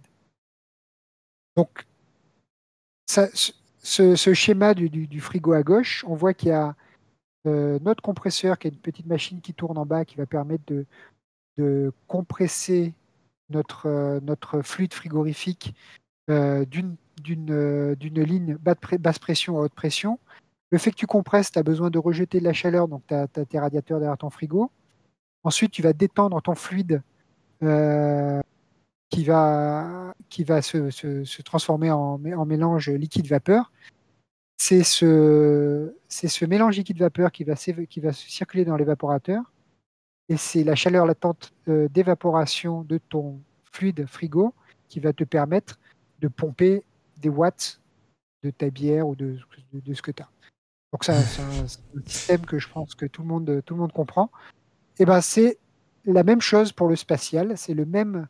Donc, ça, ce, ce schéma du, du, du, frigo à gauche, on voit qu'il y a euh, notre compresseur, qui est une petite machine qui tourne en bas, qui va permettre de, de compresser notre, euh, notre fluide frigorifique euh, d'une d'une euh, d'une ligne basse pression à haute pression. Le fait que tu compresses, tu as besoin de rejeter de la chaleur, donc tu as, as tes radiateurs derrière ton frigo. Ensuite, tu vas détendre ton fluide euh, qui va, qui va se, se- se transformer en, mé- en mélange liquide-vapeur. C'est ce, c'est ce mélange liquide-vapeur qui va, s'év- qui va circuler dans l'évaporateur. Et c'est la chaleur latente euh, d'évaporation de ton fluide frigo qui va te permettre de pomper des watts de ta bière ou de, de, de ce que tu as. Donc ça, c'est un, c'est un système que je pense que tout le monde, tout le monde comprend. Et ben c'est la même chose pour le spatial, c'est le même,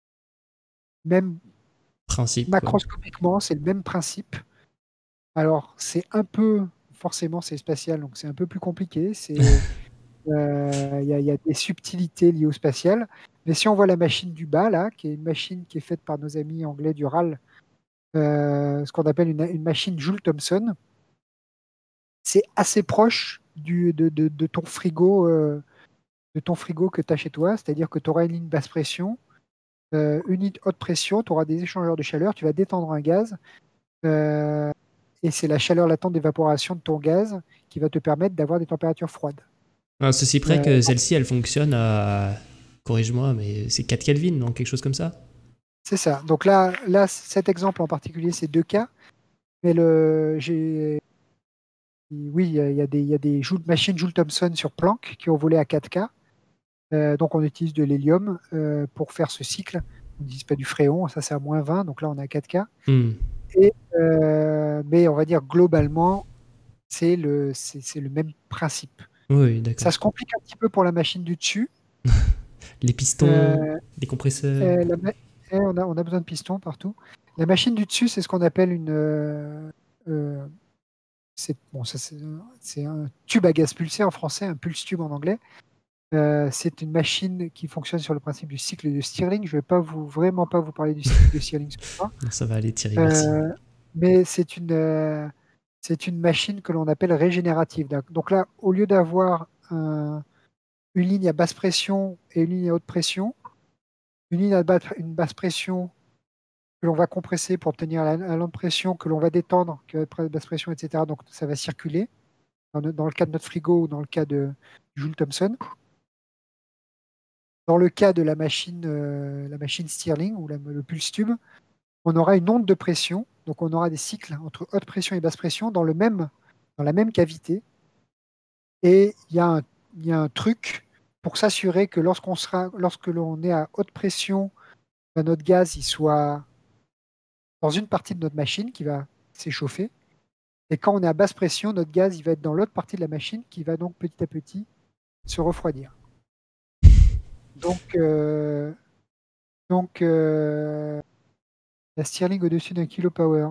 même Principe, quoi. macroscopiquement, c'est le même principe. Alors c'est un peu, forcément c'est spatial, donc c'est un peu plus compliqué. C'est euh, il y, a- il y a des subtilités liées au spatial. Mais si on voit la machine du bas là, qui est une machine qui est faite par nos amis anglais du R A L, euh, ce qu'on appelle une, une machine Joule Thomson, c'est assez proche du, de, de- de ton frigo, euh, de ton frigo que tu as chez toi, c'est-à-dire que tu auras une ligne basse pression, euh, une ligne haute pression, tu auras des échangeurs de chaleur, tu vas détendre un gaz, euh, et c'est la chaleur latente d'évaporation de ton gaz qui va te permettre d'avoir des températures froides. À ceci près Euh, que celle-ci, elle fonctionne à. Corrige-moi, mais c'est quatre Kelvin, non? Quelque chose comme ça? c'est ça. Donc là, là, cet exemple en particulier, c'est deux cas, mais le, j'ai oui, il y a, il y a des, il y a des Joule- machines Joule Thomson sur Planck qui ont volé à quatre K. Euh, donc on utilise de l'hélium euh, pour faire ce cycle. On n'utilise pas du fréon, ça c'est à moins vingt, donc là on est à quatre K. Hmm. Et, euh, mais on va dire globalement, c'est le, c'est, c'est le même principe. Oui, Ça d'accord. se complique un petit peu pour la machine du dessus. Les pistons, Euh, les compresseurs. euh, la ma- eh, on a, on a besoin de pistons partout. La machine du dessus, c'est ce qu'on appelle une. euh, euh, c'est bon, ça, c'est un c'est un tube à gaz pulsé en français, un pulse tube en anglais. Euh, c'est une machine qui fonctionne sur le principe du cycle de Stirling. Je ne vais pas vous, vraiment pas vous parler du cycle de Stirling ce soir. Non, ça va aller, Thierry, merci. Euh, mais c'est une, euh, c'est une machine que l'on appelle régénérative. D'ac- Donc là, au lieu d'avoir un- une ligne à basse pression et une ligne à haute pression, une ligne à bas- une basse pression que l'on va compresser pour obtenir la, la lente pression, que l'on va détendre, que la basse pression, et cetera. Donc ça va circuler dans, le dans le cas de notre frigo ou dans le cas de Joule Thomson. Dans le cas de la machine, euh, la machine Stirling ou la- le pulse tube, on aura une onde de pression. Donc on aura des cycles entre haute pression et basse pression dans, le même, dans la même cavité. Et il y a un, il y a un truc pour s'assurer que lorsqu'on sera, lorsque l'on est à haute pression, ben, notre gaz il soit dans une partie de notre machine qui va s'échauffer. Et quand on est à basse pression, notre gaz il va être dans l'autre partie de la machine qui va donc petit à petit se refroidir. Donc, euh, donc euh, la Stirling au-dessus d'un kilopower,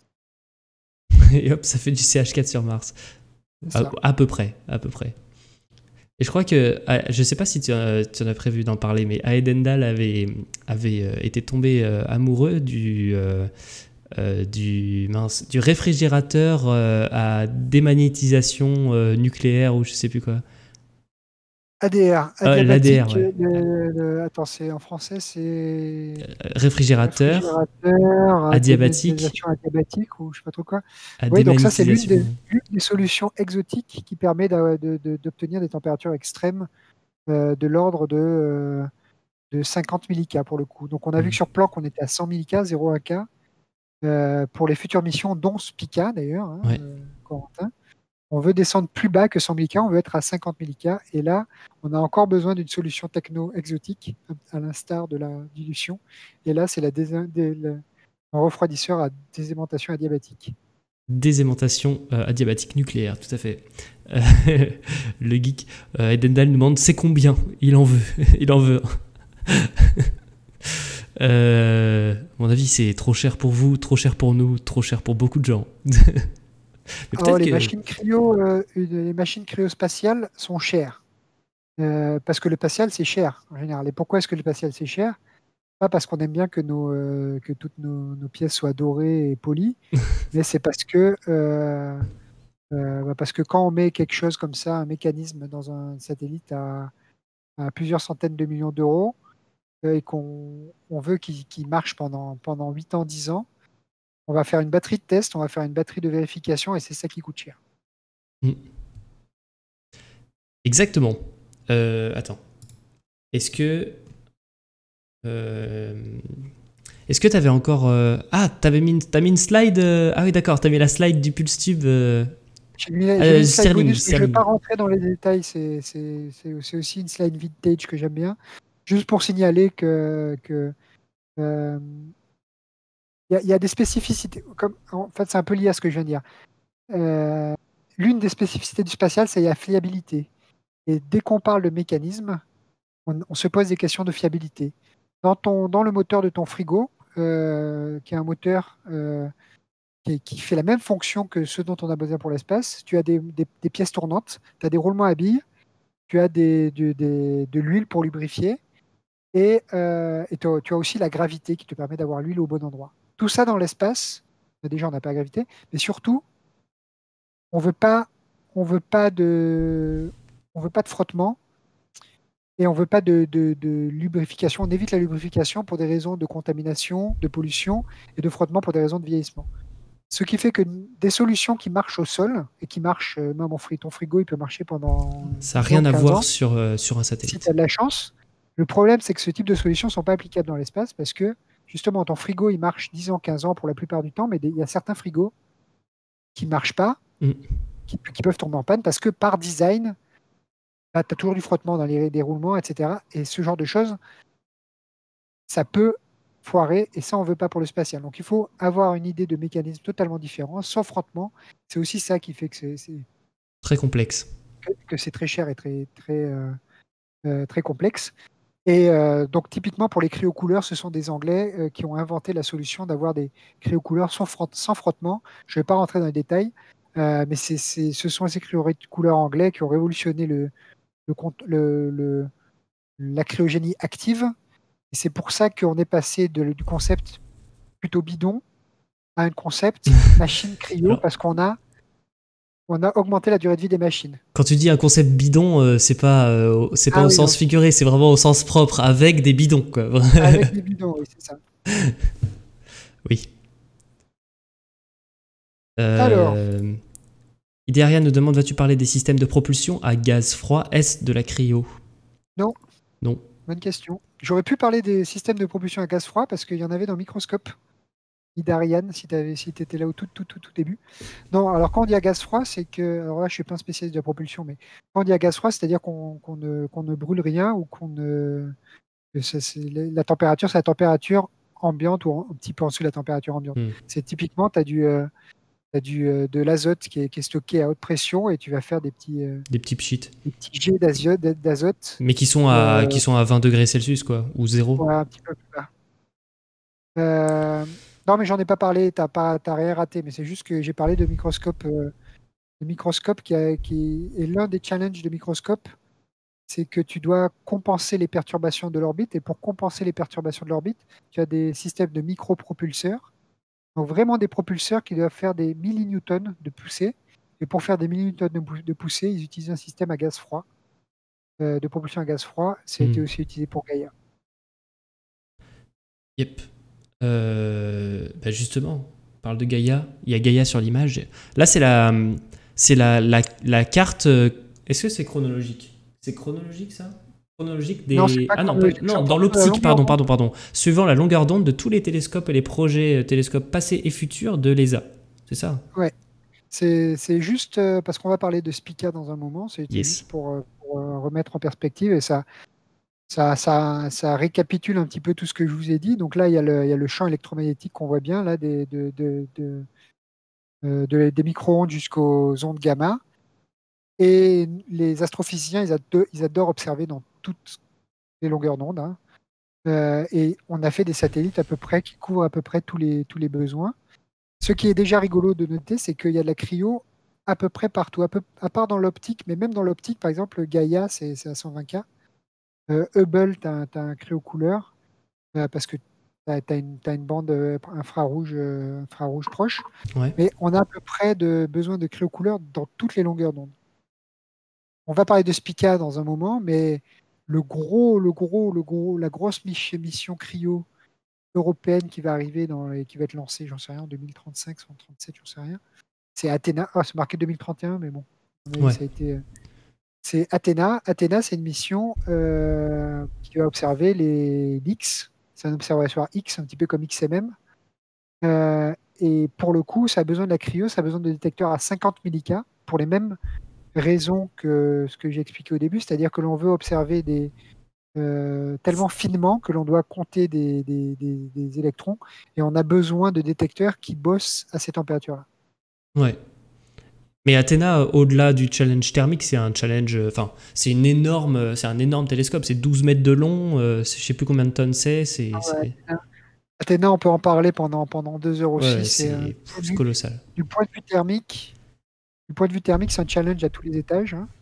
Et hop, ça fait du C H quatre sur Mars. c'est À, ça. à peu près, à peu près. Et je crois que, ah, je sais pas si tu, as- tu en as prévu d'en parler, mais Aedendal avait, avait euh, été tombé euh, amoureux du, euh, euh, du, mince, du réfrigérateur euh, à démagnétisation euh, nucléaire ou je sais plus quoi. A D R, Ah, l'A D R, adiabatique. ouais. Le, le- attends, c'est en français, c'est Euh, Réfrigérateur réfrigérateur à adiabatique déméthanisation adiabatique ou je sais pas trop quoi. à Oui, donc ça, c'est l'une des, démagnétisation. l'une des solutions exotiques qui permet d'a- de- de- d'obtenir des températures extrêmes euh, de l'ordre de, euh, de cinquante millicas pour le coup. Donc on a vu que Hmm. sur Planck, on était à cent millicas, zéro virgule un K. Euh, pour les futures missions, dont Spica d'ailleurs, hein, Ouais. euh, Corentin. On veut descendre plus bas que cent millicas, on veut être à cinquante millicas. Et là, on a encore besoin d'une solution techno exotique, à l'instar de la dilution. Et là, c'est la dés- dé- le- un refroidisseur à désaimantation adiabatique. Désaimantation euh, adiabatique nucléaire, tout à fait. Euh, le geek euh, Edendal nous demande c'est combien. Il en veut. Il en veut. Euh, à mon avis, c'est trop cher pour vous, trop cher pour nous, trop cher pour beaucoup de gens. Mais Alors, peut-être les que. machines cryo, euh, une- les machines cryospatiales sont chères. Euh, parce que le spatial, c'est cher en général. Et pourquoi est-ce que le spatial, c'est cher? Pas parce qu'on aime bien que, nos, euh, que toutes nos, nos pièces soient dorées et polies, mais c'est parce que euh, Euh, bah, parce que quand on met quelque chose comme ça, un mécanisme dans un satellite à, à plusieurs centaines de millions d'euros, euh, et qu'on on veut qu'il qu'il marche pendant, pendant huit ans, dix ans, on va faire une batterie de test, on va faire une batterie de vérification et c'est ça qui coûte cher. Hmm. Exactement. Euh, attends. Est-ce que. euh, Est-ce que t'avais encore. euh, Ah, t'avais mis, une- t'as mis une slide. euh, Ah oui, d'accord, t'as mis la slide du Pulse Tube. euh, J'ai mis, j'ai euh, mis une slide Sterling, bonus, mais je ne vais Sterling. pas rentrer dans les détails, c'est c'est- c'est- c'est aussi une slide vintage que j'aime bien. Juste pour signaler que, que euh, il y, a- il y a des spécificités. Comme, en fait, c'est un peu lié à ce que je viens de dire. Euh, L'une des spécificités du spatial, c'est la fiabilité. Et dès qu'on parle de mécanisme, on, on se pose des questions de fiabilité. Dans, ton, dans le moteur de ton frigo, euh, qui est un moteur euh, qui, qui fait la même fonction que ce dont on a besoin pour l'espace, tu as des, des- des pièces tournantes, tu as des roulements à billes, tu as des, du- des- de l'huile pour lubrifier, et, euh, et tu as, tu as aussi la gravité qui te permet d'avoir l'huile au bon endroit. Tout ça dans l'espace, déjà on n'a pas la gravité, mais surtout, on veut pas, on veut pas de, on veut pas de frottement. Et on ne veut pas de, de- de lubrification. On évite la lubrification pour des raisons de contamination, de pollution et de frottement pour des raisons de vieillissement. Ce qui fait que des solutions qui marchent au sol et qui marchent, euh, même en fri- ton frigo, il peut marcher pendant Ça n'a dix ans, rien à quinze voir ans, sur, euh, sur un si tu satellite. as de la chance. Le problème, c'est que ce type de solutions ne sont pas applicables dans l'espace parce que justement, ton frigo, il marche dix ans, quinze ans pour la plupart du temps, mais des- il y a certains frigos qui ne marchent pas, Hmm. qui, qui peuvent tomber en panne parce que par design, bah, tu as toujours du frottement dans les déroulements, et cetera. Et ce genre de choses, ça peut foirer, et ça, on ne veut pas pour le spatial. Donc, il faut avoir une idée de mécanisme totalement différent, sans frottement. C'est aussi ça qui fait que c'est très complexe. Que, que c'est très cher et très, très, euh, euh, très complexe. Et euh, donc, typiquement, pour les cryocouleurs, ce sont des Anglais euh, qui ont inventé la solution d'avoir des cryocouleurs sans, frott sans frottement. Je ne vais pas rentrer dans les détails, euh, mais c'est, c'est, ce sont ces cryocouleurs anglais qui ont révolutionné le, le, le, le, la cryogénie active. Et c'est pour ça qu'on est passé de, du concept plutôt bidon à un concept machine cryo, Alors, parce qu'on a, on a augmenté la durée de vie des machines. Quand tu dis un concept bidon, euh, c'est pas, euh, c'est pas ah, au oui, sens non. figuré, c'est vraiment au sens propre, avec des bidons, quoi. Avec des bidons, oui, c'est ça. Oui. Euh, Alors, Idéarian nous demande, vas-tu parler des systèmes de propulsion à gaz froid? Est-ce de la cryo? Non. Non. Bonne question. J'aurais pu parler des systèmes de propulsion à gaz froid parce qu'il y en avait dans Microscope. Idarian, si tu si étais là au tout, tout, tout, tout début. Non, alors quand on dit à gaz froid, c'est que. Alors là, je suis pas un spécialiste de la propulsion, mais quand on dit à gaz froid, c'est-à-dire qu'on qu'on ne, qu'on ne brûle rien ou qu'on ne. Ça, la température, c'est la température ambiante ou un petit peu en dessous de la température ambiante. Mm. C'est typiquement, tu as du. Euh, T'as du, euh, de l'azote qui est, qui est stocké à haute pression et tu vas faire des petits, euh, des petits pchits. Des petits jets d'azote. Mais qui sont, à, euh, qui sont à vingt degrés Celsius, quoi, ou zéro. Ouais, un petit peu plus bas. Euh, non, mais j'en ai pas parlé, t'as pas, t'as rien raté, mais c'est juste que j'ai parlé de Microscope. Euh, de Microscope qui, a, qui est l'un des challenges de Microscope, c'est que tu dois compenser les perturbations de l'orbite, et pour compenser les perturbations de l'orbite, tu as des systèmes de micropropulseurs. Donc vraiment des propulseurs qui doivent faire des millinewtons de poussée. Et pour faire des millinewtons de poussée, ils utilisent un système à gaz froid, euh, de propulsion à gaz froid. Ça a mm. été aussi utilisé pour Gaïa. Yep. Euh, bah justement, on parle de Gaïa. Il y a Gaïa sur l'image. Là, c'est la, c'est la, la, la carte. Est-ce que c'est chronologique? C'est chronologique, ça? Chronologique des... Non, pas ah non, pas, non dans l'optique, pardon, pardon, pardon. Suivant la longueur d'onde de tous les télescopes et les projets télescopes passés et futurs de l'E S A. C'est ça? Ouais. C'est juste euh, parce qu'on va parler de Spica dans un moment. C'est yes. juste pour, euh, pour euh, remettre en perspective, et ça, ça, ça, ça récapitule un petit peu tout ce que je vous ai dit. Donc là, il y a le, il y a le champ électromagnétique qu'on voit bien, là, des, de, de, de, euh, de, des micro-ondes jusqu'aux ondes gamma. Et les astrophysiciens, ils adorent, ils adorent observer dans toutes les longueurs d'onde. Hein. Euh, et on a fait des satellites à peu près qui couvrent à peu près tous les, tous les besoins. Ce qui est déjà rigolo de noter, c'est qu'il y a de la cryo à peu près partout, à, peu, à part dans l'optique, mais même dans l'optique, par exemple, Gaïa, c'est à cent vingt K. Euh, Hubble, tu as, as un cryocouleur, euh, parce que tu as, as, as une bande euh, infrarouge, euh, infrarouge proche. Ouais. Mais on a à peu près de, besoin de cryocouleurs dans toutes les longueurs d'onde. On va parler de Spica dans un moment, mais le gros, le gros, le gros, la grosse mission cryo européenne qui va arriver dans, et qui va être lancée, j'en sais rien, en deux mille trente-cinq, deux mille trente-sept, j'en sais rien. C'est Athéna. Oh, c'est marqué deux mille trente et un, mais bon. Ouais. Ça a été. C'est Athéna. Athéna, c'est une mission euh, qui va observer les X. C'est un observatoire X, un petit peu comme X M M. Euh, et pour le coup, ça a besoin de la cryo, ça a besoin de détecteurs à cinquante millik pour les mêmes raisons que ce que j'ai expliqué au début, c'est-à-dire que l'on veut observer des, Euh, tellement finement que l'on doit compter des, des, des, des électrons, et on a besoin de détecteurs qui bossent à ces températures-là. Ouais. Mais Athéna, au-delà du challenge thermique, c'est un challenge. Enfin, c'est une énorme, c'est un énorme télescope. C'est douze mètres de long. Euh, je sais plus combien de tonnes c'est. C'est. Ah ouais, Athéna. Athéna, on peut en parler pendant pendant deux heures aussi. Ouais, c'est euh, colossal. Du point de vue thermique, du point de vue thermique, c'est un challenge à tous les étages. Hein.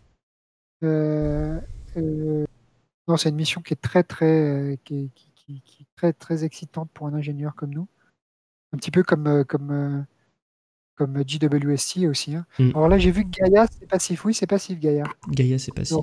Euh, euh, non, c'est une mission qui est très très qui est, qui, qui, qui est très très excitante pour un ingénieur comme nous. Un petit peu comme comme comme J W S T aussi. Hein. Mm. Alors là, j'ai vu que Gaïa, c'est passif. Oui, c'est passif, Gaïa. Gaïa, c'est passif.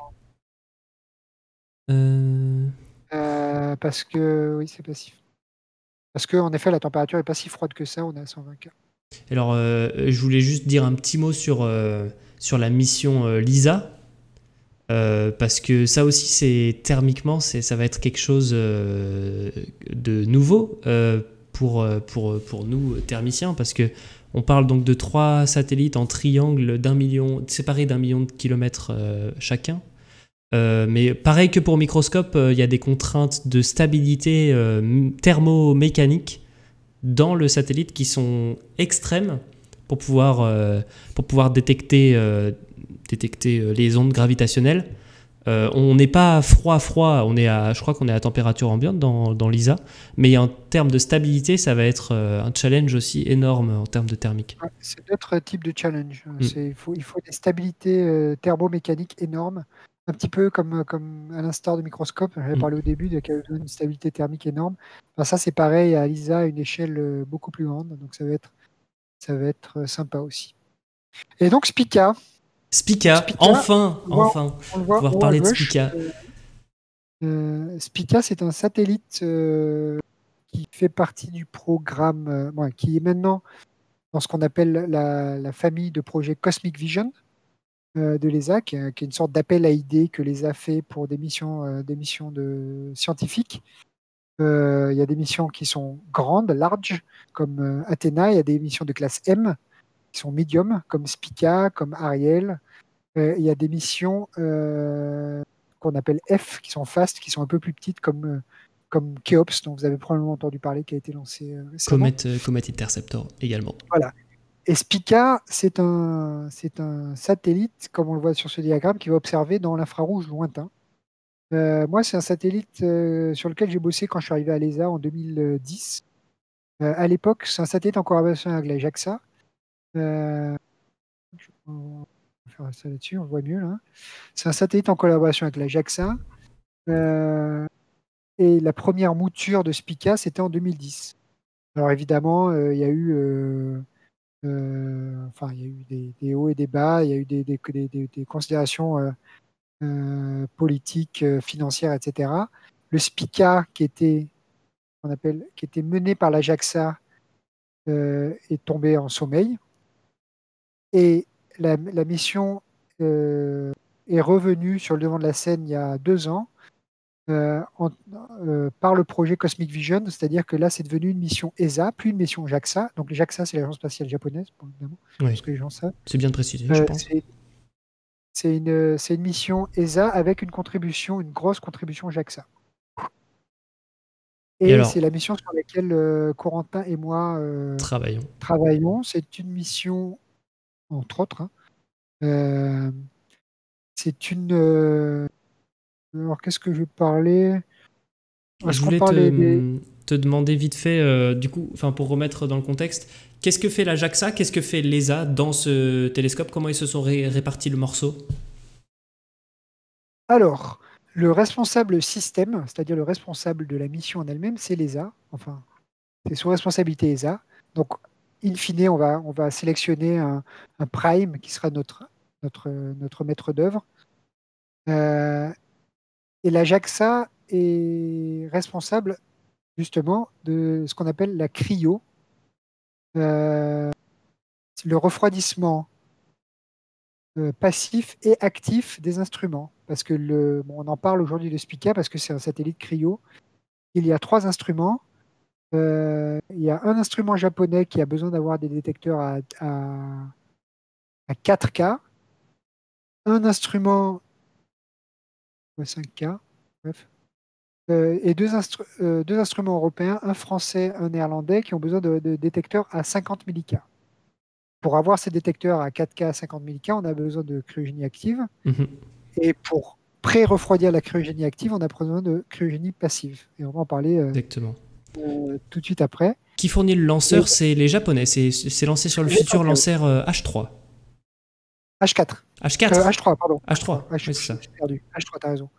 Euh... Euh, parce que, oui, c'est passif. Parce qu'en effet, la température n'est pas si froide que ça, on est à cent vingt K. Alors, euh, je voulais juste dire un petit mot sur, euh, sur la mission euh, LISA. Euh, parce que ça aussi, c'est thermiquement, ça va être quelque chose euh, de nouveau euh, pour, pour, pour nous, thermiciens, parce que On parle donc de trois satellites en triangle d'un million, séparés d'un million de kilomètres euh, chacun. Euh, mais pareil que pour microscope, il euh, y a des contraintes de stabilité euh, thermomécanique dans le satellite qui sont extrêmes pour pouvoir, euh, pour pouvoir détecter, euh, détecter les ondes gravitationnelles. Euh, on n'est pas froid froid, on est à, je crois qu'on est à température ambiante dans, dans l'I S A, mais en termes de stabilité, ça va être euh, un challenge aussi énorme en termes de thermique. Ouais, c'est d'autres types de challenge. Mm. C'est, il, faut, il faut des stabilités euh, thermomécaniques énormes, un petit peu comme, comme à l'instar du microscope. J'avais Mm. parlé au début de une stabilité thermique énorme. Enfin, ça, c'est pareil à l'I S A à une échelle euh, beaucoup plus grande, donc ça va être, ça va être euh, sympa aussi. Et donc Spica. Spica, Spica, enfin, on voit, enfin, on le voit pouvoir en haut à parler de gauche. Spica. Euh, euh, Spica, c'est un satellite euh, qui fait partie du programme, euh, ouais, qui est maintenant dans ce qu'on appelle la, la famille de projets Cosmic Vision euh, de l'E S A, qui est, qui est une sorte d'appel à idées que l'E S A fait pour des missions, euh, des missions de scientifiques. Euh, Il y a des missions qui sont grandes, larges, comme euh, Athéna. Il y a des missions de classe M, qui sont medium, comme Spica, comme Ariel. Euh, il y a des missions euh, qu'on appelle F, qui sont fast, qui sont un peu plus petites, comme, euh, comme Cheops, dont vous avez probablement entendu parler, qui a été lancé euh, récemment. Comet, euh, Comet Interceptor également. Voilà. Et Spica, c'est un, c'est un satellite, comme on le voit sur ce diagramme, qui va observer dans l'infrarouge lointain. Euh, moi, c'est un satellite euh, sur lequel j'ai bossé quand je suis arrivé à l'E S A en deux mille dix. Euh, à l'époque, c'est un satellite en collaboration avec la JAXA. Euh, on va faire ça là-dessus, on le voit mieux là. C'est un satellite en collaboration avec la JAXA. Euh, et la première mouture de Spica, c'était en deux mille dix. Alors évidemment, euh, il y a eu... euh, Euh, enfin, il y a eu des, des hauts et des bas, il y a eu des, des, des, des- des considérations euh, euh, politiques, euh, financières, et cetera. Le Spica, qui était, on appelle, qui était mené par la JAXA, euh, est tombé en sommeil. Et la, la mission euh, est revenue sur le devant de la scène il y a deux ans euh, en- euh, par le projet Cosmic Vision, c'est-à-dire que là, c'est devenu une mission E S A, puis une mission JAXA. Donc, le JAXA, c'est l'agence spatiale japonaise, bon, évidemment, Oui. parce que les gens savent. C'est bien de préciser, je Euh, pense. c'est c'est une, c'est une mission E S A avec une contribution, une grosse contribution JAXA. Et Et alors, c'est la mission sur laquelle euh, Corentin et moi euh, travaillons. travaillons. C'est une mission, entre autres, hein, euh, c'est une. euh, alors, qu'est-ce que je vais parler? Je Est-ce qu'on voulais parlait des. te, te demander vite fait, euh, du coup, enfin pour remettre dans le contexte, qu'est-ce que fait la JAXA, qu'est-ce que fait l'E S A dans ce télescope, comment ils se sont ré- répartis le morceau? Alors, le responsable système, c'est-à-dire le responsable de la mission en elle-même, c'est l'E S A. Enfin, c'est sous responsabilité E S A. Donc, in fine, on va, on va sélectionner un, un prime qui sera notre, notre, notre maître d'œuvre. Euh, et la JAXA est responsable justement de ce qu'on appelle la cryo, euh, le refroidissement euh, passif et actif des instruments. Parce que le, bon, on en parle aujourd'hui de Spica parce que c'est un satellite cryo. Il y a trois instruments. Euh, il y a un instrument japonais qui a besoin d'avoir des détecteurs à, à, à quatre K, un instrument à cinq K, bref, euh, et deux, instru- euh, deux instruments européens, un français, un néerlandais, qui ont besoin de, de détecteurs à cinquante milli-K. Pour avoir ces détecteurs à quatre K à cinquante milli-K, on a besoin de cryogénie active. Mhm. Et pour pré-refroidir la cryogénie active, on a besoin de cryogénie passive. Et on va en parler euh, Exactement. euh, tout de suite après. Qui fournit le Et lanceur? C'est les Japonais, c'est c'est lancé sur le les futur Japonais, oui. lanceur euh, H trois. H quatre. H Euh, quatre? H trois, pardon. H trois, Ouais, je oui, je- c'est ça. j'ai perdu. H trois, t'as raison.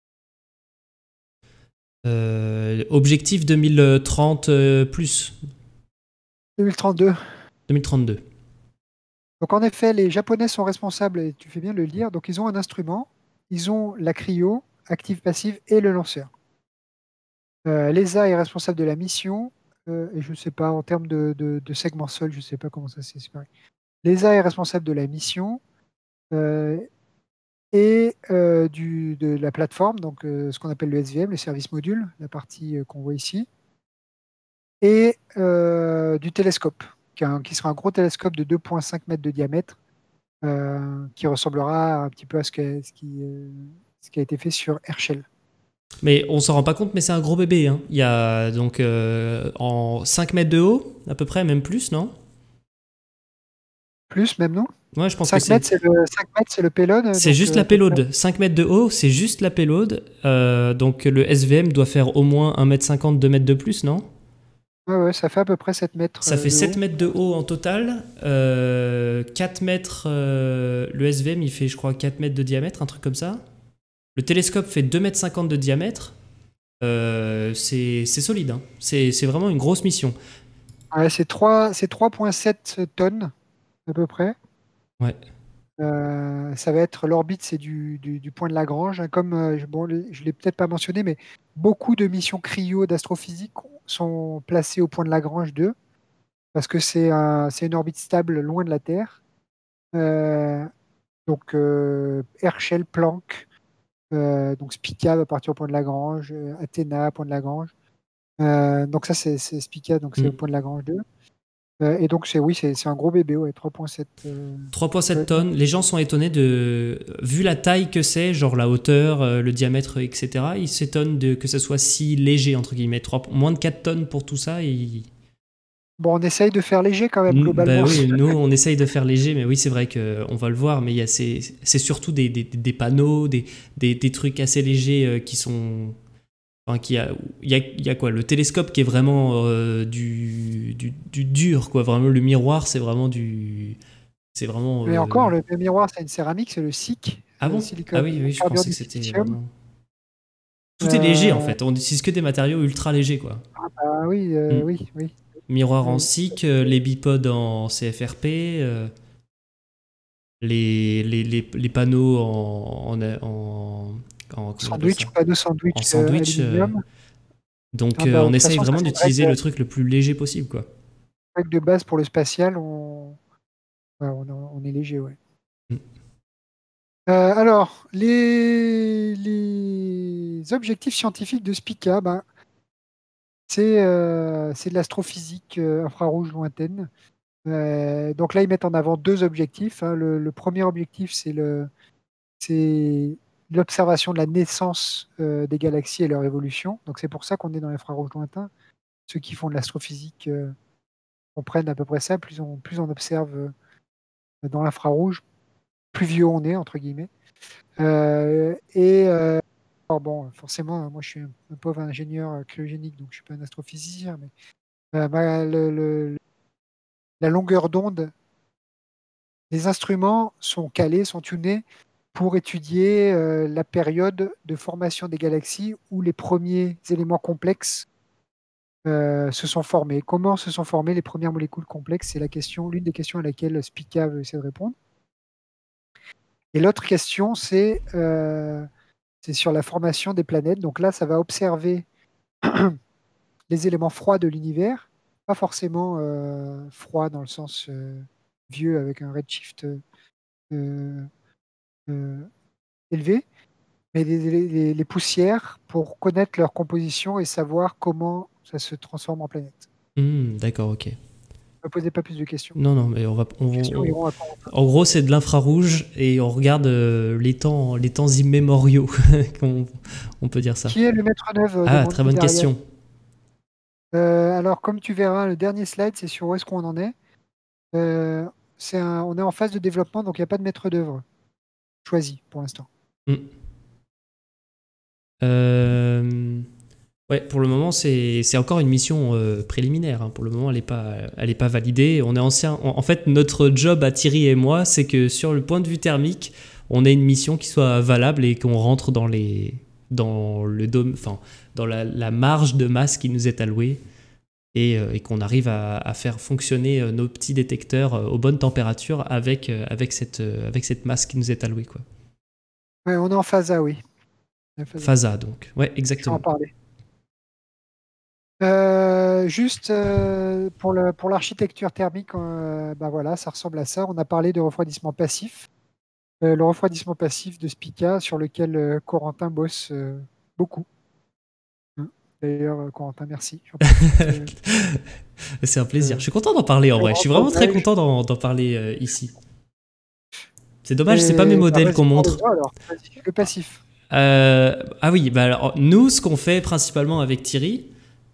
Euh, objectif deux mille trente euh, plus, deux mille trente-deux. deux mille trente-deux. Donc en effet, les Japonais sont responsables, et tu fais bien de le dire, donc ils ont un instrument, ils ont la cryo, active-passive, et le lanceur. Euh, L'E S A est responsable de la mission, euh, et je ne sais pas, en termes de, de, de segment sol, je ne sais pas comment ça s'est séparé. L'E S A est responsable de la mission euh, et euh, du, de la plateforme, donc euh, ce qu'on appelle le S V M, le service module, la partie euh, qu'on voit ici, et euh, du télescope, donc un, qui sera un gros télescope de deux virgule cinq mètres de diamètre, euh, qui ressemblera un petit peu à ce, que, ce, qui, euh, ce qui a été fait sur Herschel. Mais on s'en rend pas compte, mais c'est un gros bébé. Hein. Il y a donc euh, en cinq mètres de haut, à peu près, même plus, non? Plus même, non? Ouais, je pense que cinq mètres, c'est. c'est le, cinq mètres, c'est le payload. C'est donc, juste euh, la à peu près. payload. cinq mètres de haut, c'est juste la payload. Euh, donc le S V M doit faire au moins un mètre cinquante, deux mètres de plus, non? Ouais, ouais, ça fait à peu près sept mètres Ça euh, fait de sept haut. mètres de haut en total. Euh, quatre mètres. euh, le S V M, il fait, je crois, quatre mètres de diamètre, un truc comme ça. Le télescope fait deux mètres cinquante de diamètre. Euh, c'est c'est solide. Hein. C'est c'est vraiment une grosse mission. Ouais, c'est trois, c'est trois virgule sept tonnes à peu près. Ouais. Euh, ça va être l'orbite, c'est du, du, du point de Lagrange. Hein. Comme euh, je- bon, le- je l'ai peut-être pas mentionné, mais beaucoup de missions cryo d'astrophysique sont placées au point de Lagrange deux, parce que c'est un, c'est une orbite stable loin de la Terre. Euh, donc euh, Herschel, Planck, euh, donc Spica va partir au point de Lagrange, euh, Athéna, point de Lagrange. Euh, donc ça, c'est c'est Spica, donc c'est au Mm. point de Lagrange deux. Euh, et donc c'est oui, c'est c'est un gros bébé, ouais, trois virgule sept euh, trois virgule sept tonnes. tonnes. Les gens sont étonnés de. Vu la taille que c'est, genre la hauteur, euh, le diamètre, et cetera, ils s'étonnent de que ça soit si léger, entre guillemets. trois moins de quatre tonnes pour tout ça. Et... Bon, on essaye de faire léger quand même, Mm, bah globalement. oui, nous, on essaye de faire léger, mais oui, c'est vrai qu'on va le voir, mais il y a ces- c'est surtout des, des, des panneaux, des, des, des trucs assez légers euh, qui sont. Enfin, qui a, il y a, il y a quoi? Le télescope qui est vraiment euh, du, du, du dur, quoi. Vraiment, le miroir, c'est vraiment du. C'est vraiment. Mais euh, encore, le, le miroir, c'est une céramique, c'est le S I C, Ah euh, bon? Ah silicone, oui, oui, je carbure pensais du que c'était silicium. vraiment. Tout est léger en Euh, fait. On utilise que des matériaux ultra légers, quoi. ah bah oui, euh, Mm. oui, oui, Miroir en oui. S I C, euh, les bipodes en C F R P, euh, les, les, les, les panneaux en, en, en, en- comment on appelle Sandwich, ça? panneau En sandwich euh, sandwich. euh, aluminium. donc Ah euh, bah, de on toute essaye façon, ça vraiment c'est une règle, d'utiliser le truc le plus léger possible, quoi. règle de base pour le spatial. On, ouais, on, on est léger, ouais. Mm. Euh, alors, les, les objectifs scientifiques de Spica, ben, c'est euh, c'est de l'astrophysique euh, infrarouge lointaine. Euh, donc là, ils mettent en avant deux objectifs. Hein. Le, le premier objectif, c'est le, c'est l'observation de la naissance euh, des galaxies et leur évolution. Donc c'est pour ça qu'on est dans l'infrarouge lointain. Ceux qui font de l'astrophysique euh, comprennent à peu près ça. Plus on, plus on observe euh, dans l'infrarouge, plus vieux on est, entre guillemets. Euh, et euh, alors bon, forcément, moi je suis un, un pauvre ingénieur euh, cryogénique, donc je suis pas un astrophysicien, mais euh, bah, le- le- la longueur d'onde, les instruments sont calés, sont tunés pour étudier euh, la période de formation des galaxies où les premiers éléments complexes euh, se sont formés. Comment se sont formées les premières molécules complexes? C'est la question, l'une des questions à laquelle Spica veut essayer de répondre. Et l'autre question, c'est euh, c'est sur la formation des planètes. Donc là, ça va observer les éléments froids de l'univers, pas forcément euh, froid dans le sens euh, vieux avec un redshift euh, euh, élevé, mais les, les- les poussières pour connaître leur composition et savoir comment ça se transforme en planète. Hmm, d'accord, ok. Ne me posez pas plus de questions. Non, non, mais on va. On, Les questions on- iront à Corentin. En gros, c'est de l'infrarouge et on regarde euh, les temps, les temps immémoriaux, on, on peut dire ça. Qui est le maître neuf euh, Ah, très bonne demande Ariel. question. Euh, alors, comme tu verras, le dernier slide, c'est sur où est-ce qu'on en est. Euh, c'est un- on est en phase de développement, donc il n'y a pas de maître d'œuvre choisi pour l'instant. Hmm. Euh, Ouais, pour le moment, c'est c'est encore une mission euh, préliminaire. Hein. Pour le moment, elle n'est pas, elle est pas validée. On est ancien. En, en fait, notre job à Thierry et moi, c'est que sur le point de vue thermique, on ait une mission qui soit valable et qu'on rentre dans les, dans le dôme, enfin, dans la, la marge de masse qui nous est allouée et, euh, et qu'on arrive à, à faire fonctionner euh, nos petits détecteurs euh, aux bonnes températures avec, euh, avec, cette, euh, avec cette masse qui nous est allouée, quoi. Ouais, on est en phase A, oui. En phase A. Phasa, donc. Ouais, Je vais en exactement. parler. Euh, juste euh, pour le, pour l'architecture thermique, euh, bah voilà, ça ressemble à ça. On a parlé de refroidissement passif. Euh, le refroidissement passif de Spica, sur lequel euh, Corentin bosse euh, beaucoup. Hein. d'ailleurs, Corentin, merci. Euh, c'est un plaisir. Euh, je suis content d'en parler en vrai. Je suis vraiment très content d'en, d'en parler euh, ici. C'est dommage, et... c'est pas mes modèles bah, qu'on montre. Alors, le passif. Euh, ah oui, bah alors, nous, ce qu'on fait principalement avec Thierry,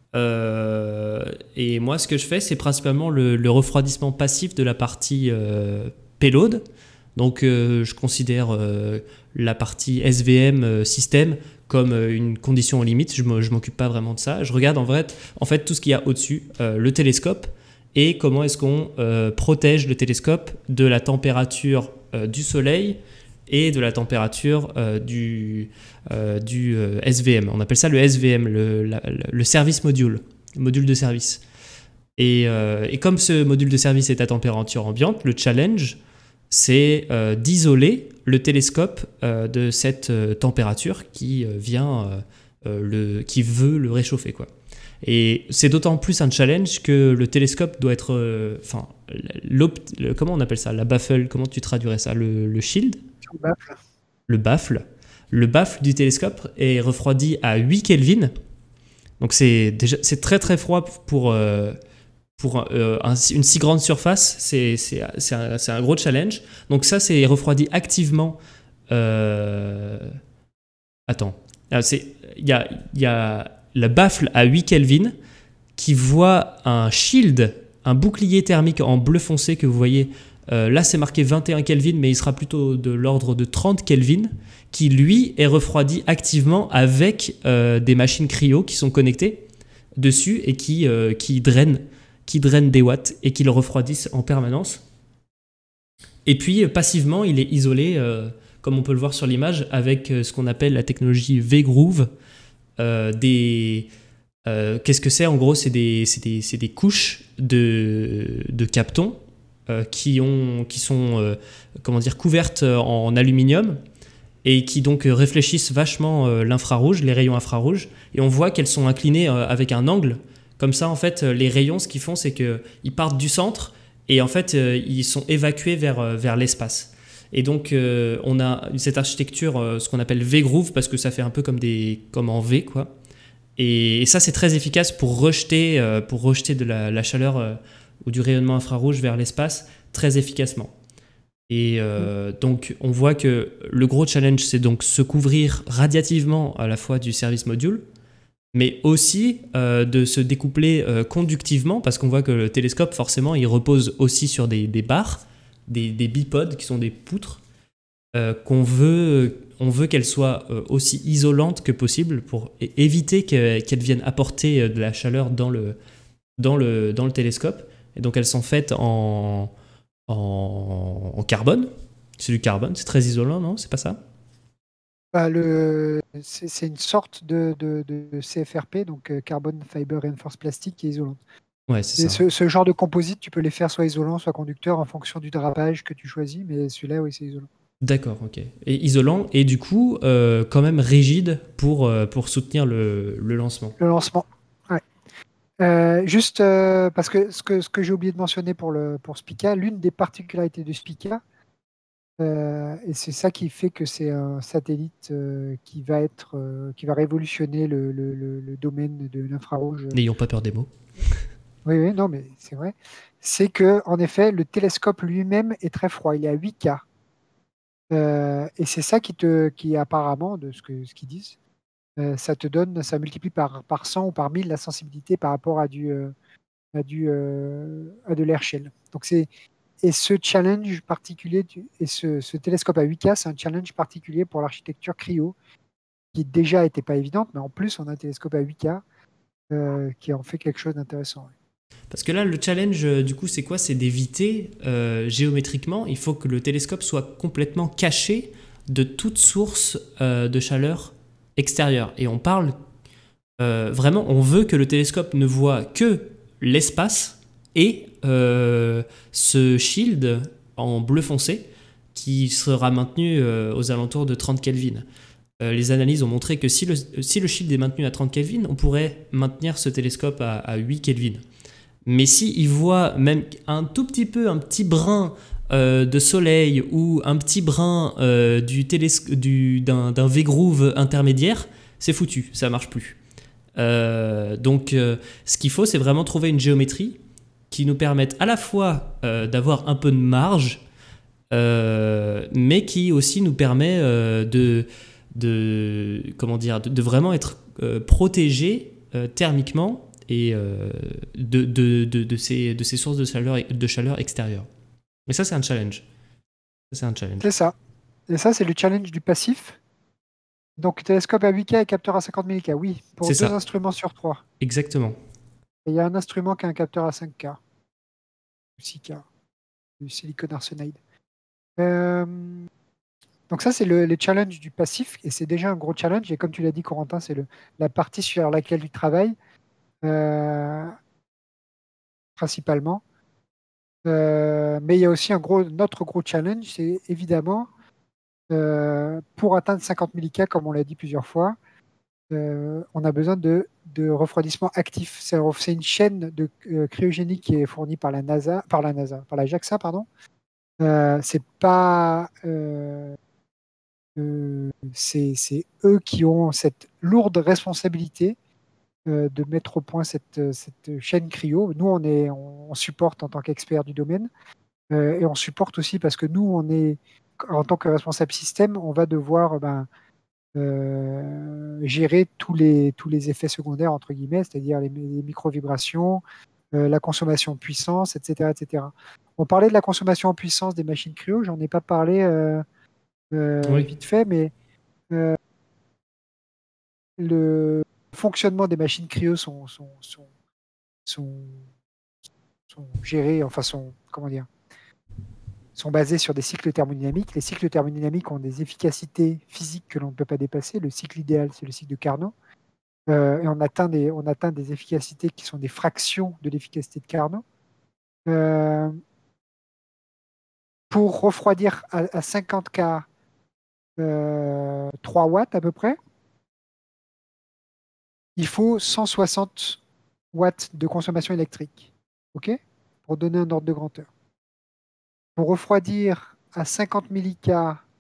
euh, et moi, ce que je fais, c'est principalement le, le refroidissement passif de la partie euh, payload. Donc, euh, je considère euh, la partie S V M euh, système comme euh, une condition limite. Je ne m'occupe pas vraiment de ça. Je regarde en fait, en fait tout ce qu'il y a au-dessus, euh, le télescope, et comment est-ce qu'on euh, protège le télescope de la température euh, du soleil et de la température euh, du, euh, du euh, S V M. On appelle ça le S V M, le, la, le service module, le module de service. Et, euh, et comme ce module de service est à température ambiante, le challenge, c'est euh, d'isoler le télescope euh, de cette euh, température qui euh, vient, euh, le, qui veut le réchauffer, quoi. Et c'est d'autant plus un challenge que le télescope doit être, enfin, euh, comment on appelle ça, la baffle, comment tu traduirais ça, le, le shield, le baffle. le baffle, le baffle du télescope est refroidi à huit Kelvin. Donc c'est déjà, c'est très très froid pour euh, pour euh, un, une si grande surface, c'est c'est c'est un, c'est un gros challenge. Donc ça, c'est refroidi activement. Euh... Attends, c'est il y a il y a la baffle à huit Kelvin qui voit un shield, un bouclier thermique en bleu foncé que vous voyez. Euh, là, c'est marqué vingt et un Kelvin, mais il sera plutôt de l'ordre de trente Kelvin, qui lui est refroidi activement avec euh, des machines cryo qui sont connectées dessus et qui, euh, qui, drainent, qui drainent des watts et qui le refroidissent en permanence. Et puis, euh, passivement, il est isolé, euh, comme on peut le voir sur l'image, avec euh, ce qu'on appelle la technologie V-Groove. Euh, des, euh, qu'est-ce que c'est? En gros, c'est des, c'est des, c'est des couches de, de captons euh, qui, ont, qui sont euh, comment dire, couvertes en aluminium et qui donc réfléchissent vachement euh, l'infrarouge, les rayons infrarouges, et on voit qu'elles sont inclinées euh, avec un angle. Comme ça, en fait, les rayons, ce qu'ils font, c'est qu'ils partent du centre et en fait, euh, ils sont évacués vers, euh, vers l'espace. Et donc, euh, on a cette architecture, euh, ce qu'on appelle V-Groove, parce que ça fait un peu comme, des, comme en V, quoi. Et, et ça, c'est très efficace pour rejeter, euh, pour rejeter de la, la chaleur euh, ou du rayonnement infrarouge vers l'espace très efficacement. Et euh, donc, on voit que le gros challenge, c'est donc se couvrir radiativement à la fois du service module, mais aussi euh, de se découpler euh, conductivement, parce qu'on voit que le télescope, forcément, il repose aussi sur des, des barres, des, des bipodes qui sont des poutres, euh, qu'on veut, on veut qu'elles soient euh, aussi isolantes que possible pour éviter que, qu'elles viennent apporter de la chaleur dans le, dans le, dans le télescope. Et donc elles sont faites en, en, en carbone. C'est du carbone, c'est très isolant, non? C'est pas ça? Bah, le, c'est, c'est une sorte de, de, de C F R P, donc euh, Carbon Fiber Reinforced Plastic, qui est isolante. Ouais, c'est ça. Ce, ce genre de composite, tu peux les faire soit isolants, soit conducteurs en fonction du drapage que tu choisis, mais celui-là, oui, c'est isolant. D'accord, ok. Et isolant, et du coup, euh, quand même rigide pour, euh, pour soutenir le, le lancement. Le lancement, ouais. Euh, juste euh, parce que ce que, ce que j'ai oublié de mentionner pour, le, pour Spica, l'une des particularités de Spica, euh, et c'est ça qui fait que c'est un satellite euh, qui, va être, euh, qui va révolutionner le, le, le, le domaine de l'infrarouge. N'ayons pas peur des mots. Oui, oui, non, mais c'est vrai. C'est que, en effet, le télescope lui-même est très froid. Il est à huit K. Euh, et c'est ça qui, te, qui apparemment, de ce, que, ce qu'ils disent, euh, ça te donne, ça multiplie par, par cent ou par mille la sensibilité par rapport à, du, euh, à, du, euh, à de l'Herschel. Donc c'est, et ce challenge particulier, et ce, ce télescope à huit K, c'est un challenge particulier pour l'architecture cryo, qui déjà n'était pas évidente, mais en plus, on a un télescope à huit K euh, qui en fait quelque chose d'intéressant. Ouais. Parce que là, le challenge, du coup, c'est quoi? C'est d'éviter, euh, géométriquement, il faut que le télescope soit complètement caché de toute source euh, de chaleur extérieure. Et on parle, euh, vraiment, on veut que le télescope ne voit que l'espace et euh, ce shield en bleu foncé qui sera maintenu euh, aux alentours de trente Kelvin. Euh, les analyses ont montré que si le, si le shield est maintenu à trente Kelvin, on pourrait maintenir ce télescope à, à huit Kelvin. Mais s'il voit même un tout petit peu, un petit brin euh, de soleil ou un petit brin euh, du télés- du, d'un, d'un V-Groove intermédiaire, c'est foutu, ça ne marche plus. Euh, donc, euh, ce qu'il faut, c'est vraiment trouver une géométrie qui nous permette à la fois euh, d'avoir un peu de marge, euh, mais qui aussi nous permet euh, de, de, comment dire, de, de vraiment être euh, protégé euh, thermiquement et euh, de, de, de, de, ces, de ces sources de chaleur, de chaleur extérieures. Mais ça, c'est un challenge. Ça, c'est un challenge. C'est ça. Et ça, c'est le challenge du passif. Donc, télescope à huit K et capteur à cinquante milli K, oui, pour C'est deux ça. instruments sur trois. Exactement. Et il y a un instrument qui a un capteur à cinq K, ou six K, du silicon arsenide. Euh, donc ça, c'est le, le challenge du passif, et c'est déjà un gros challenge. Et comme tu l'as dit, Corentin, c'est le- la partie sur laquelle tu travailles, euh, principalement. Euh, mais il y a aussi un gros, notre gros challenge, c'est évidemment, euh, pour atteindre cinquante milli K, comme on l'a dit plusieurs fois, euh, on a besoin de, de refroidissement actif. C'est c'est une chaîne de euh, cryogénie qui est fournie par la NASA, par la NASA, par la JAXA, pardon. Euh, c'est pas, euh, euh, c'est c'est eux qui ont cette lourde responsabilité euh, de mettre au point cette, cette chaîne cryo. Nous, on est, on, on supporte en tant qu'expert du domaine. Euh, et on supporte aussi parce que nous, on est, en tant que responsable système, on va devoir ben, euh, gérer tous les, tous les effets secondaires, entre guillemets, c'est-à-dire les, les micro-vibrations, euh, la consommation en puissance, et cetera, et cetera. On parlait de la consommation en puissance des machines cryo, j'en ai pas parlé euh, euh, Oui. vite fait, mais euh, le fonctionnement des machines cryo sont, sont, sont, sont, sont gérés, enfin, sont, comment dire, sont basés sur des cycles thermodynamiques. Les cycles thermodynamiques ont des efficacités physiques que l'on ne peut pas dépasser. Le cycle idéal, c'est le cycle de Carnot. Euh, et on atteint, des, on atteint des efficacités qui sont des fractions de l'efficacité de Carnot. Euh, pour refroidir à, à cinquante K, euh, trois watts à peu près, il faut cent soixante watts de consommation électrique. OK? Pour donner un ordre de grandeur. Pour refroidir à cinquante milli K,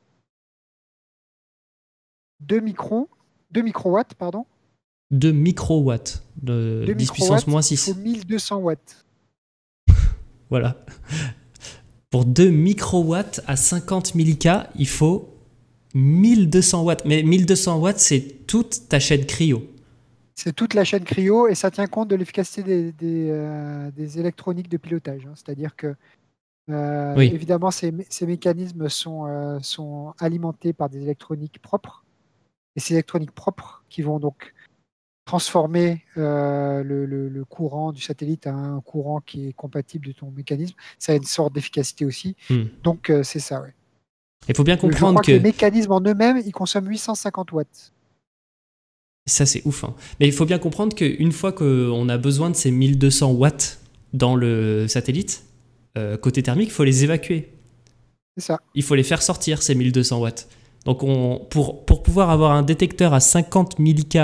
deux microns, deux microwatts, pardon, deux microwatts de deux dix puissance microwatts, moins il faut six. mille deux cents watts. Voilà. Pour deux microwatts à cinquante milli K, il faut mille deux cents watts. Mais mille deux cents watts, c'est toute ta chaîne cryo. C'est toute la chaîne cryo et ça tient compte de l'efficacité des, des, euh, des électroniques de pilotage. Hein. C'est-à-dire que, euh, Oui. évidemment, ces, ces mécanismes sont, euh, sont alimentés par des électroniques propres. Et ces électroniques propres qui vont donc transformer euh, le, le, le courant du satellite à un courant qui est compatible de ton mécanisme, ça a une sorte d'efficacité aussi. Hmm. Donc, euh, c'est ça, ouais. Il faut bien Je comprendre crois que... que les mécanismes en eux-mêmes, ils consomment huit cent cinquante watts. Ça, c'est ouf. Hein. Mais il faut bien comprendre qu'une fois qu'on a besoin de ces mille deux cents watts dans le satellite, euh, côté thermique, il faut les évacuer. C'est ça. Il faut les faire sortir, ces mille deux cents watts. Donc, on, pour, pour pouvoir avoir un détecteur à cinquante milli K,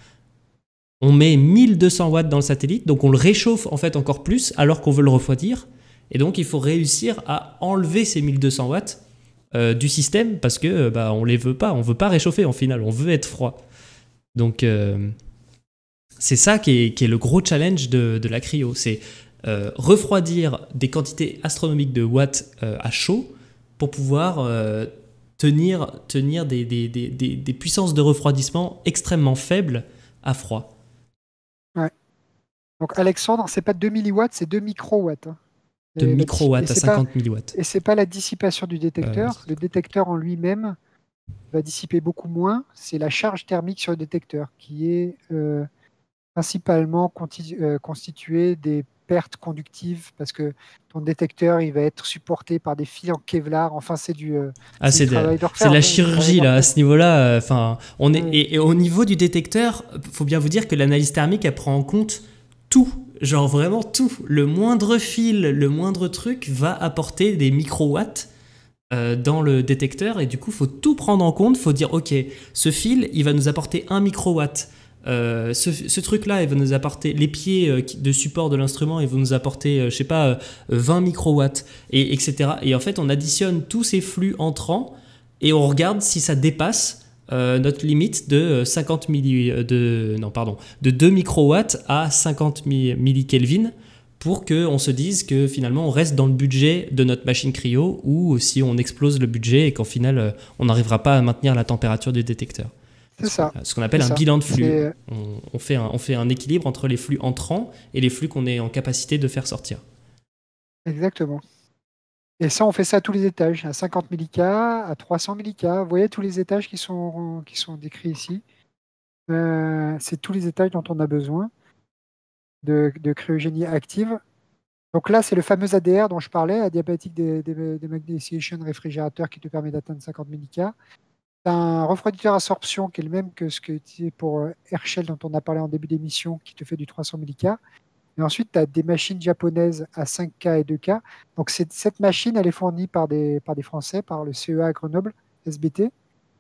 on met mille deux cents watts dans le satellite, donc on le réchauffe en fait encore plus alors qu'on veut le refroidir. Et donc, il faut réussir à enlever ces mille deux cents watts euh, du système parce que bah, on les veut pas. On veut pas réchauffer en final, on veut être froid. Donc, euh, c'est ça qui est, qui est le gros challenge de, de la cryo. C'est euh, refroidir des quantités astronomiques de watts euh, à chaud pour pouvoir euh, tenir, tenir des, des, des, des, des puissances de refroidissement extrêmement faibles à froid. Ouais. Donc, Alexandre, c'est pas deux milliwatts, c'est deux microwatts. Hein. De Et microwatts et à c'est cinquante pas, milliwatts. et c'est pas la dissipation du détecteur. Euh, Le détecteur en lui-même va dissiper beaucoup moins. C'est la charge thermique sur le détecteur qui est euh, principalement conti- euh, constituée des pertes conductives parce que ton détecteur il va être supporté par des fils en Kevlar. Enfin, c'est du, euh, Ah, c'est du de, travail c'est d'orfèvre. de la hein, chirurgie du travail là, à d'orfèvre. ce niveau-là. Enfin, on est Oui. et, et au niveau du détecteur, faut bien vous dire que l'analyse thermique elle prend en compte tout, genre vraiment tout. Le moindre fil, le moindre truc va apporter des microwatts euh, dans le détecteur et du coup, faut tout prendre en compte. Faut dire, ok, ce fil, il va nous apporter un microwatt. Euh, ce, ce truc-là, il va nous apporter les pieds euh, de support de l'instrument, il va nous apporter, euh, je sais pas, euh, vingt microwatts, et, etc. Et en fait, on additionne tous ces flux entrants et on regarde si ça dépasse euh, notre limite de cinquante milli, de non pardon de deux microwatts à cinquante millikelvin pour que on se dise que finalement on reste dans le budget de notre machine cryo, ou si on explose le budget et qu'en final on n'arrivera pas à maintenir la température du détecteur. C'est ça. Ce qu'on appelle C'est un ça. bilan de flux. C'est- On, on fait un, on fait un équilibre entre les flux entrants et les flux qu'on est en capacité de faire sortir. Exactement. Et ça, on fait ça à tous les étages, à cinquante millik, à trois cents millik. Vous voyez tous les étages qui sont, qui sont décrits ici. Euh, c'est tous les étages dont on a besoin de, de cryogénie active. Donc là, c'est le fameux A D R dont je parlais, Adiabatic Demagnetization Refrigerator, qui te permet d'atteindre cinquante millik. Tu as un refroidisseur absorption qui est le même que ce que tu es pour euh, Herschel dont on a parlé en début d'émission, qui te fait du trois cents millik. Et ensuite, tu as des machines japonaises à cinq K et deux K. Donc cette, cette machine, elle est fournie par des, par des Français, par le C E A à Grenoble, S B T.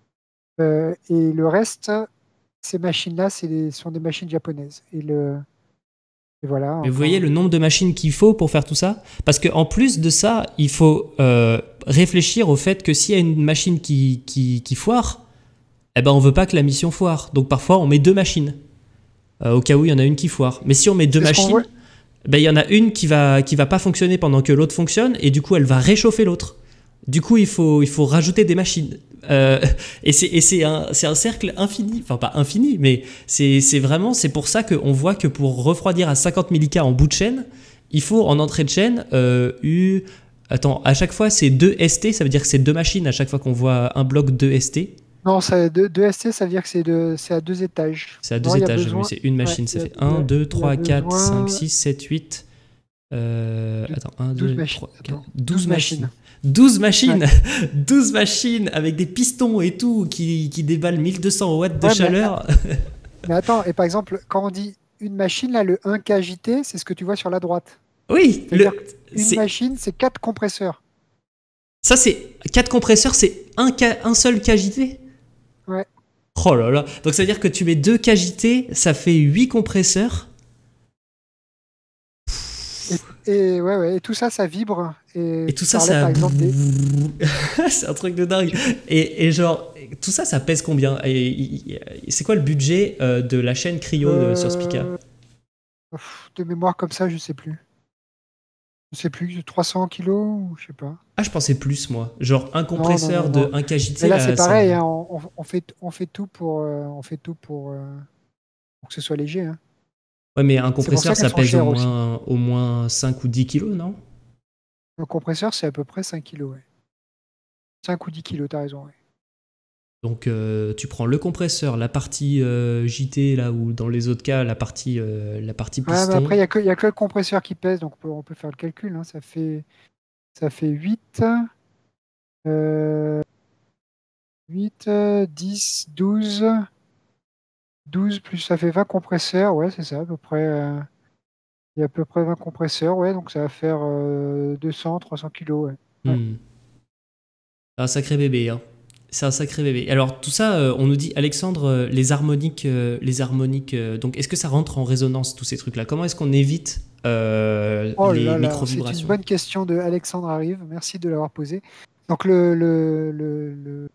Euh, et le reste, ces machines-là, c'est des- sont des machines japonaises. Et, le, et voilà. Mais vous encore- voyez le nombre de machines qu'il faut pour faire tout ça? Parce qu'en plus de ça, il faut euh, réfléchir au fait que s'il y a une machine qui, qui, qui foire, eh ben on veut pas que la mission foire. Donc parfois, on met deux machines, euh, au cas où il y en a une qui foire. Mais si on met deux C'est ce qu'on machines, voit. ben, il y en a une qui va, qui va pas fonctionner pendant que l'autre fonctionne, et du coup, elle va réchauffer l'autre. Du coup, il faut, il faut rajouter des machines. Euh, et c'est et c'est un, c'est un cercle infini, enfin pas infini, mais c'est c'est vraiment, c'est pour ça qu'on voit que pour refroidir à cinquante millik en bout de chaîne, il faut en entrée de chaîne, euh, eu, attends, à chaque fois c'est deux S T, ça veut dire que c'est deux machines à chaque fois qu'on voit un bloc deux S T. Non, ça, deux, deux S T, ça veut dire que c'est de- c'est à deux étages. C'est à deux Non, il y a étages, besoin- oui, c'est une machine, ouais, ça il y a- fait il y a- un, deux, il y a trois, quatre, besoin cinq, six, sept, huit. Euh, de- attends, un, douze deux, machines, trois, attends, quatre, douze douze machines. machines. douze machines douze machines avec des pistons et tout qui, qui déballent mille deux cents watts de Ouais, mais- chaleur. Mais attends, et par exemple, quand on dit une machine, là, le un K J T, c'est ce que tu vois sur la droite. Oui, C'est-à-dire le, Une c'est- machine, c'est quatre compresseurs. ça c'est quatre compresseurs, c'est un, K- un seul K J T. Ouais. Oh là là. Donc ça veut dire que tu mets deux K J T, ça fait huit compresseurs. Et, ouais, ouais, et tout ça, ça vibre. Et, Et tout tu ça, parlais, ça. par exemple, des- C'est un truc de dingue. Et, et genre, tout ça, ça pèse combien? Et, et- et c'est quoi le budget euh, de la chaîne cryo de- sur Spica? Euh, pff, De mémoire comme ça, je sais plus. Je sais plus, trois cents kilos ou je sais pas. Ah, je pensais plus, moi. Genre, un compresseur non, non, non. de un K J T. Mais là, là, c'est ça- pareil, hein, on, on- on fait, on fait tout pour, euh, on fait tout pour, euh, pour que ce soit léger. Hein. Ouais, mais un pour compresseur, ça ça, qu'elles sont pèse au chères aussi. moins, au moins cinq ou dix kilos, non? Le compresseur, c'est à peu près cinq kilos. Ouais. cinq ou dix kilos, t'as raison. Ouais. Donc, euh, tu prends le compresseur, la partie euh, J T, là, ou dans les autres cas, la partie, euh, la partie Ouais, mais piston. après, il n'y a, que- y a que le compresseur qui pèse, donc on peut, on peut faire le calcul. Hein. Ça fait, ça fait huit, euh, huit, euh, dix, douze. douze plus ça fait vingt compresseurs. Ouais, c'est ça, à peu près. euh, Il y a à peu près vingt compresseurs. Ouais, donc ça va faire euh, deux cents, trois cents kilos. Ouais. Hmm. C'est un sacré bébé, hein. C'est un sacré bébé. Alors tout ça, euh, on nous dit, Alexandre, euh, les harmoniques, euh, les harmoniques. euh, donc est-ce que ça rentre en résonance tous ces trucs-là? Comment est-ce qu'on évite euh, Oh les là là, c'est une micro-vibrations? bonne question de Alexandre Arrive. Merci de l'avoir posée. Donc le, le, le, le,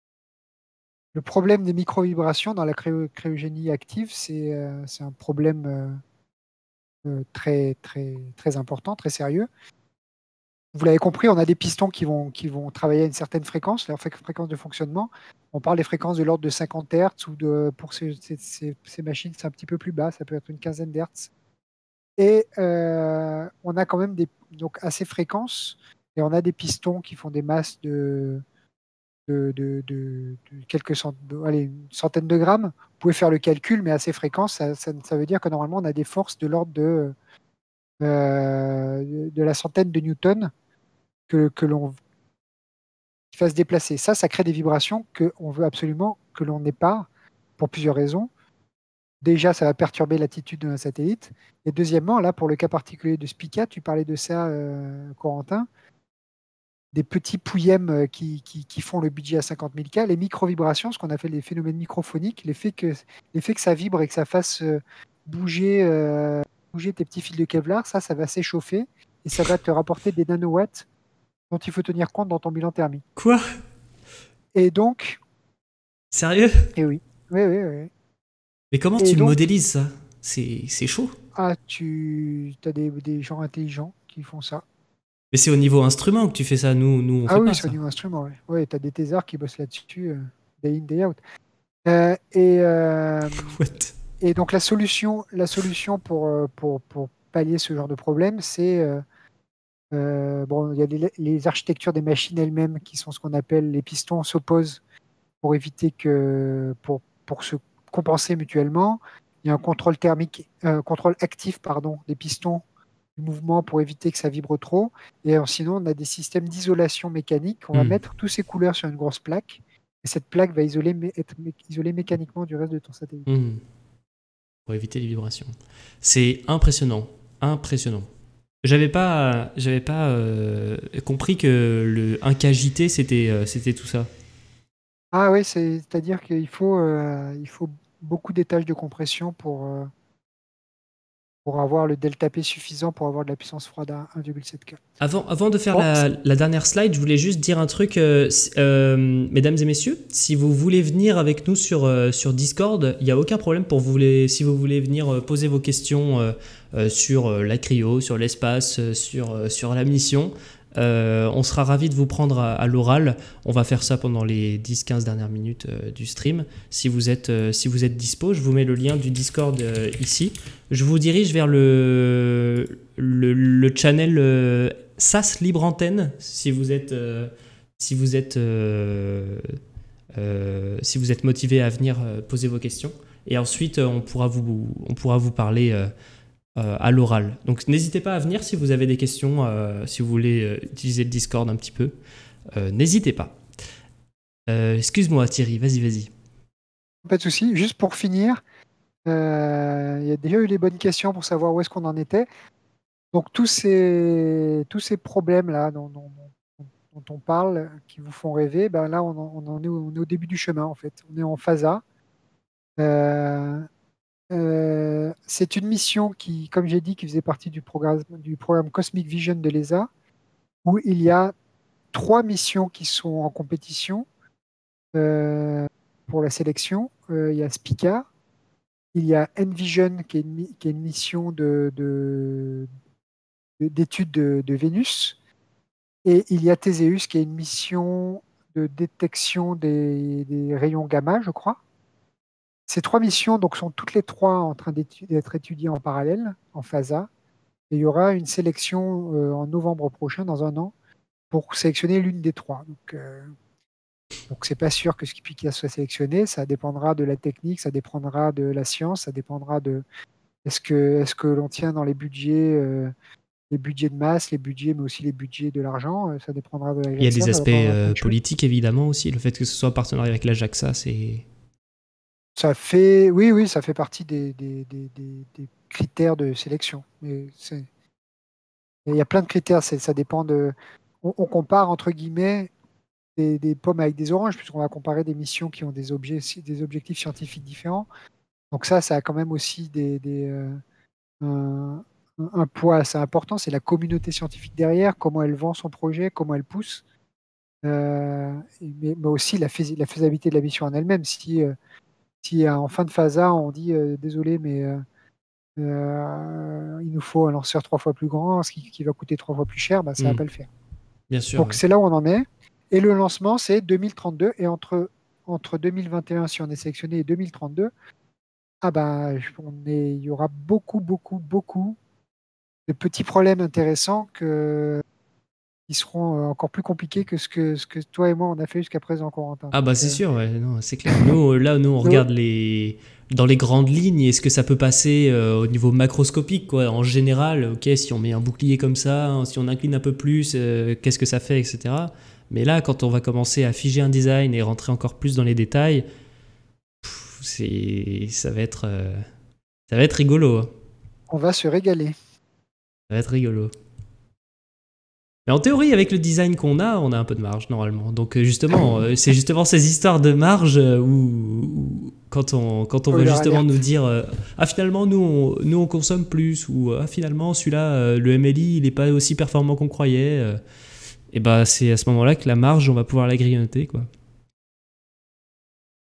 le problème des micro-vibrations dans la cryo- cryogénie active, c'est euh, c'est un problème euh, euh, très, très, très important, très sérieux. Vous l'avez compris, on a des pistons qui vont, qui vont travailler à une certaine fréquence, leur fré- fréquence de fonctionnement. On parle des fréquences de l'ordre de cinquante hertz, ou de, pour ces, ces- ces- ces machines, c'est un petit peu plus bas, ça peut être une quinzaine d'hertz. Et euh, on a quand même des, donc à ces fréquences, et on a des pistons qui font des masses de, de, de- de- de quelques cent- de- allez, une centaine de grammes. Vous pouvez faire le calcul, mais à ces fréquences, ça, ça- ça veut dire que normalement, on a des forces de l'ordre de, euh, de la centaine de newtons que, que l'on qui fasse déplacer. Ça, ça crée des vibrations qu'on veut absolument que l'on n'ait pas, pour plusieurs raisons. Déjà, ça va perturber l'attitude d'un satellite. Et deuxièmement, là, pour le cas particulier de Spica, tu parlais de ça, euh, Corentin, des petits pouillèmes euh, qui, qui, qui font le budget à cinquante mille K, les micro-vibrations, ce qu'on appelle les phénomènes microphoniques, l'effet que, l'effet que ça vibre et que ça fasse euh, bouger, euh, bouger tes petits fils de Kevlar, ça, ça va s'échauffer et ça va te rapporter des nanowatts dont il faut tenir compte dans ton bilan thermique. Quoi? Et donc, Sérieux? Et oui, oui, oui, oui. Mais comment Et tu le donc, modélises ça? C'est c'est chaud. ah, tu as des, des gens intelligents qui font ça. Mais c'est au niveau instrument que tu fais ça. Nous, nous on Ah fait oui, pas c'est au ça. niveau instrument, ouais. Ouais, tu as des thésards qui bossent là-dessus, euh, day in, day out. Euh, et, euh, What? et donc la solution, la solution pour, euh, pour, pour pallier ce genre de problème, c'est euh, euh, bon, il y a les, les architectures des machines elles-mêmes qui sont ce qu'on appelle les pistons s'opposent pour éviter que pour, pour se compenser mutuellement. Il y a un contrôle thermique, euh, contrôle actif pardon, des pistons du mouvement pour éviter que ça vibre trop. Et euh, sinon, on a des systèmes d'isolation mécanique. On va Hmm, mettre tous ces couleurs sur une grosse plaque. Et cette plaque va isoler, mé- être mé- isolée mécaniquement du reste de ton satellite. hmm. Pour éviter les vibrations. C'est impressionnant. Impressionnant. J'avais pas, j'avais pas euh, compris que le un K J T c'était euh, c'était tout ça. Ah oui, c'est- c'est-à-dire qu'il faut, euh, il faut beaucoup d'étages de compression pour, euh, pour avoir le delta P suffisant pour avoir de la puissance froide à un virgule sept K. Avant, avant de faire Bon, la, la dernière slide, je voulais juste dire un truc, euh, si- euh, mesdames et messieurs, si vous voulez venir avec nous sur, euh, sur Discord, il n'y a aucun problème pour vous voulez, si vous voulez venir euh, poser vos questions euh, euh, sur euh, la cryo, sur l'espace, euh, sur, euh, sur la mission. Euh, on sera ravis de vous prendre à, à l'oral. On va faire ça pendant les dix quinze dernières minutes euh, du stream. Si vous, êtes, euh, si vous êtes dispo, je vous mets le lien du Discord euh, ici. Je vous dirige vers le, le, le channel euh, S A S Libre Antenne si vous êtes, euh, si vous êtes, euh, euh, si vous êtes motivé à venir euh, poser vos questions. Et ensuite, euh, on pourra vous, on pourra vous parler euh, euh, à l'oral. Donc n'hésitez pas à venir si vous avez des questions, euh, si vous voulez euh, utiliser le Discord un petit peu. Euh, n'hésitez pas. Euh, excuse-moi Thierry, vas-y, vas-y. pas de souci. Juste pour finir, euh, il y a déjà eu les bonnes questions pour savoir où est-ce qu'on en était. Donc tous ces, tous ces problèmes-là dont, dont- dont- dont on parle, qui vous font rêver, ben là, on en, on en est, au, on est au début du chemin, en fait. On est en phase A. Euh, euh, c'est une mission qui, comme j'ai dit, qui faisait partie du programme, du programme Cosmic Vision de l'E S A, où il y a trois missions qui sont en compétition euh, pour la sélection. Euh, il y a Spica, il y a Envision, qui est une, mi- qui est une mission de, de- de- d'étude de, de Vénus, et il y a Théséus, qui est une mission de détection des, des rayons gamma, je crois. Ces trois missions donc, sont toutes les trois en train d'étu- d'être étudiées en parallèle, en phase A. Et il y aura une sélection euh, en novembre prochain, dans un an, pour sélectionner l'une des trois. Donc, euh, donc c'est pas sûr que Spica soit sélectionné. Ça dépendra de la technique, ça dépendra de la science, ça dépendra de est-ce que, est-ce que l'on tient dans les budgets, euh, les budgets de masse, les budgets, mais aussi les budgets de l'argent. Euh, Ça dépendra de Il y a l'A J A X A, des ça aspects dépendra de plein euh, de choses. politiques évidemment aussi. Le fait que ce soit un partenariat avec la J A X A, c'est... Ça fait, oui, oui, ça fait partie des, des, des, des- des critères de sélection. Mais c'est- il y a plein de critères. c'est- Ça dépend de. On, on compare entre guillemets des, des pommes avec des oranges, puisqu'on va comparer des missions qui ont des objets, des objectifs scientifiques différents. Donc ça, ça a quand même aussi des, des, euh, un, un poids assez important. C'est la communauté scientifique derrière, comment elle vend son projet, comment elle pousse. Euh, et- mais, mais aussi la, fais- la faisabilité de la mission en elle-même. Si, euh, si euh, en fin de phase A, on dit euh, désolé, mais euh, euh, il nous faut un lanceur trois fois plus grand, ce qui, qui va coûter trois fois plus cher, bah, ça ne va Hmm, pas le faire. bien sûr, Donc ouais. c'est là où on en est. Et le lancement, c'est deux mille trente-deux. Et entre, entre deux mille vingt et un, si on est sélectionné, et deux mille trente-deux, ah bah, je- on est, il y aura beaucoup, beaucoup, beaucoup de petits problèmes intéressants que, qui seront euh, encore plus compliqués que ce que, ce que toi et moi on a fait jusqu'à présent, Corentin. Ah Donc, bah c'est euh, sûr, ouais, non, c'est clair. Nous, euh, là, nous, on nous- regarde les... dans les grandes lignes, est-ce que ça peut passer euh, au niveau macroscopique, quoi. En général, ok, si on met un bouclier comme ça, hein, si on incline un peu plus, euh, qu'est-ce que ça fait, et cetera. Mais là, quand on va commencer à figer un design et rentrer encore plus dans les détails, pff, c'est... ça va être... euh, ça va être rigolo, hein. on va se régaler. Ça va être rigolo. Mais en théorie, avec le design qu'on a, on a un peu de marge normalement. Donc euh, justement, euh, c'est justement ces histoires de marge euh, où, où quand on, quand on va Spoiler justement alerte. nous dire euh, ah finalement nous on, nous on consomme plus ou ah finalement celui-là euh, le M L I il n'est pas aussi performant qu'on croyait. euh, et bah c'est à ce moment-là que la marge on va pouvoir la grignoter quoi.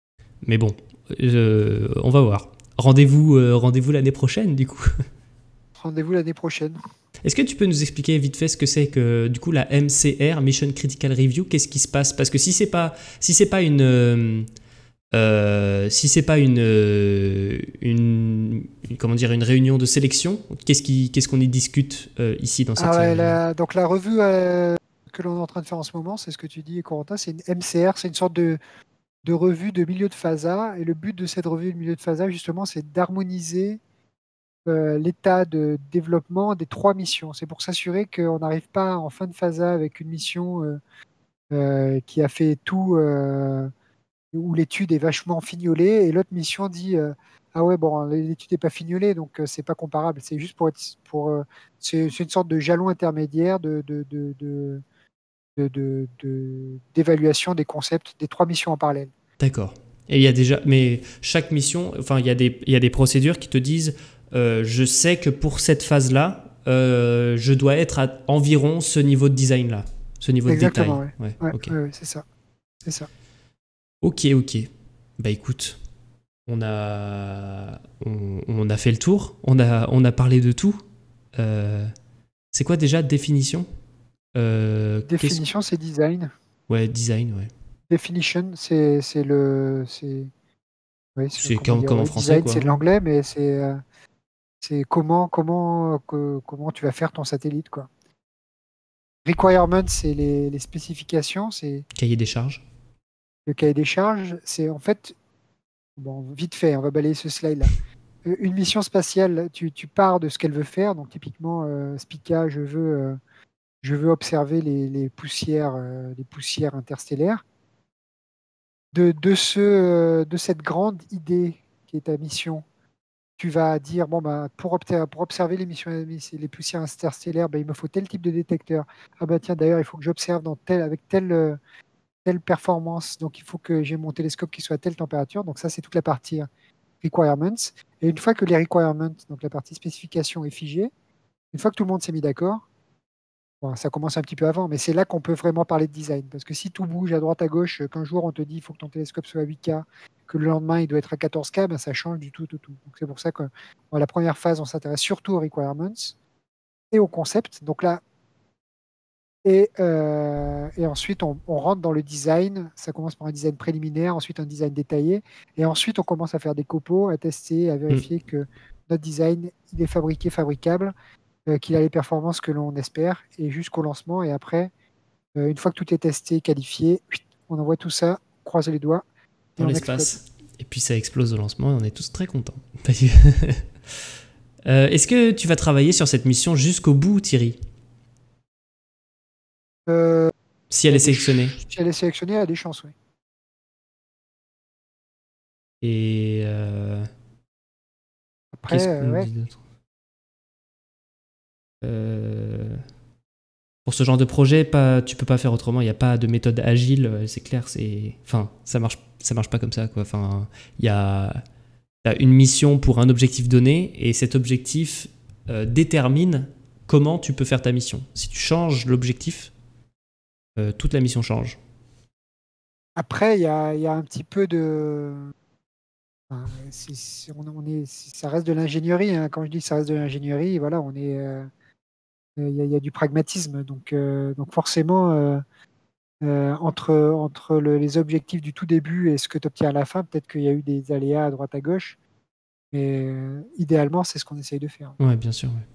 Mais bon, euh, on va voir. Rendez-vous euh, rendez-vous l'année prochaine, du coup. Rendez-vous l'année prochaine. Est-ce que tu peux nous expliquer vite fait ce que c'est que du coup la M C R, Mission Critical Review, qu'est-ce qui se passe? Parce que si c'est pas si c'est pas une euh, euh, si c'est pas une, euh, une une- comment dire une réunion de sélection, qu'est-ce qui qu'est-ce qu'on y discute euh, ici dans cette Ah ouais, euh, la- donc la revue euh, que l'on est en train de faire en ce moment, c'est ce que tu dis, Corentin, c'est une M C R, c'est une sorte de, de revue de milieu de FASA. Et le but de cette revue de milieu de FASA, justement, c'est d'harmoniser euh, l'état de développement des trois missions. C'est pour s'assurer qu'on n'arrive pas en fin de FASA avec une mission euh, euh, qui a fait tout, euh, où l'étude est vachement fignolée, et l'autre mission dit euh, ah ouais, bon, l'étude n'est pas fignolée, donc euh, c'est pas comparable. C'est juste pour être, pour, euh, c'est c'est une sorte de jalon intermédiaire de, de, de, de- de- de- de- d'évaluation des concepts des trois missions en parallèle. D'accord. Et il y a déjà, mais chaque mission, enfin, il y a des, il y a des procédures qui te disent, euh, je sais que pour cette phase-là, euh, je dois être à environ ce niveau de design-là, ce niveau de Exactement, détail. ouais. Ouais, Ouais, ok. ouais, ouais, c'est ça. C'est ça. Ok, ok. Bah écoute, on a, on, on a fait le tour, on a, on a parlé de tout. Euh, c'est quoi déjà définition? Euh, qu'est-ce- Définition, c'est design. Ouais, design, ouais. Definition, c'est c'est le. C'est oui, c'est- C'est comment comme, dire, comme en ouais, français, design, quoi, c'est de hein. l'anglais, mais c'est euh, c'est comment, comment, que- comment tu vas faire ton satellite, quoi. Requirements, c'est les, les spécifications, c'est Cahier des charges. le cahier des charges. C'est en fait, bon, vite fait, on va balayer ce slide-là. Euh, Une mission spatiale, tu, tu pars de ce qu'elle veut faire. Donc, typiquement, euh, Spica, je veux, euh, je veux observer les, les poussières, euh, les poussières interstellaires. De, de, ce, euh, de cette grande idée qui est ta mission, tu vas dire, bon, bah, pour, obter- pour observer les, missions, les poussières interstellaires, bah, il me faut tel type de détecteur. Ah bah tiens, d'ailleurs, il faut que j'observe dans tel, avec telle, euh, telle performance. Donc, il faut que j'ai mon télescope qui soit à telle température. Donc, ça, c'est toute la partie requirements. Et une fois que les requirements, donc la partie spécification est figée, une fois que tout le monde s'est mis d'accord, bon, ça commence un petit peu avant, mais c'est là qu'on peut vraiment parler de design. Parce que si tout bouge à droite, à gauche, qu'un jour on te dit il faut que ton télescope soit à huit K, que le lendemain il doit être à quatorze K, ben, ça change du tout, tout, tout. Donc c'est pour ça que bon, la première phase, on s'intéresse surtout aux requirements et au concept. Donc là, et, euh, et ensuite on, on rentre dans le design. Ça commence par un design préliminaire, ensuite un design détaillé, et ensuite on commence à faire des copos, à tester, à Hmm. vérifier que notre design il est fabriqué, fabricable, euh, qu'il a les performances que l'on espère, et jusqu'au lancement. Et après, euh, une fois que tout est testé, qualifié, on envoie tout ça, croise les doigts, et Dans on exploite. l'espace. Et puis ça explose au lancement et on est tous très contents. Euh, Est-ce que tu vas travailler sur cette mission jusqu'au bout, Thierry? Euh, Si il elle y est a des sélectionnée. ch- si elle est sélectionnée, elle a des chances, oui. Et euh, Après, qu'est-ce qu'on euh, nous ouais. dit d'autre? Euh, Pour ce genre de projet, pas, tu peux pas faire autrement. Il n'y a pas de méthode agile, euh, c'est clair. C'est, enfin, ça marche, ça marche pas comme ça, quoi. Enfin, il y a, t'as une mission pour un objectif donné et cet objectif euh, détermine comment tu peux faire ta mission. Si tu changes l'objectif, euh, toute la mission change. Après, il y a, il y a un petit peu de. Enfin, c'est- c'est- on, on est, ça reste de l'ingénierie, hein. Quand je dis que ça reste de l'ingénierie, voilà, on est. euh, Il y, a il y a du pragmatisme. Donc, euh, donc forcément, euh, euh, entre, entre le- les objectifs du tout début et ce que tu obtiens à la fin, peut-être qu'il y a eu des aléas à droite à gauche, mais euh, idéalement, c'est ce qu'on essaye de faire. Ouais, bien sûr. Ouais.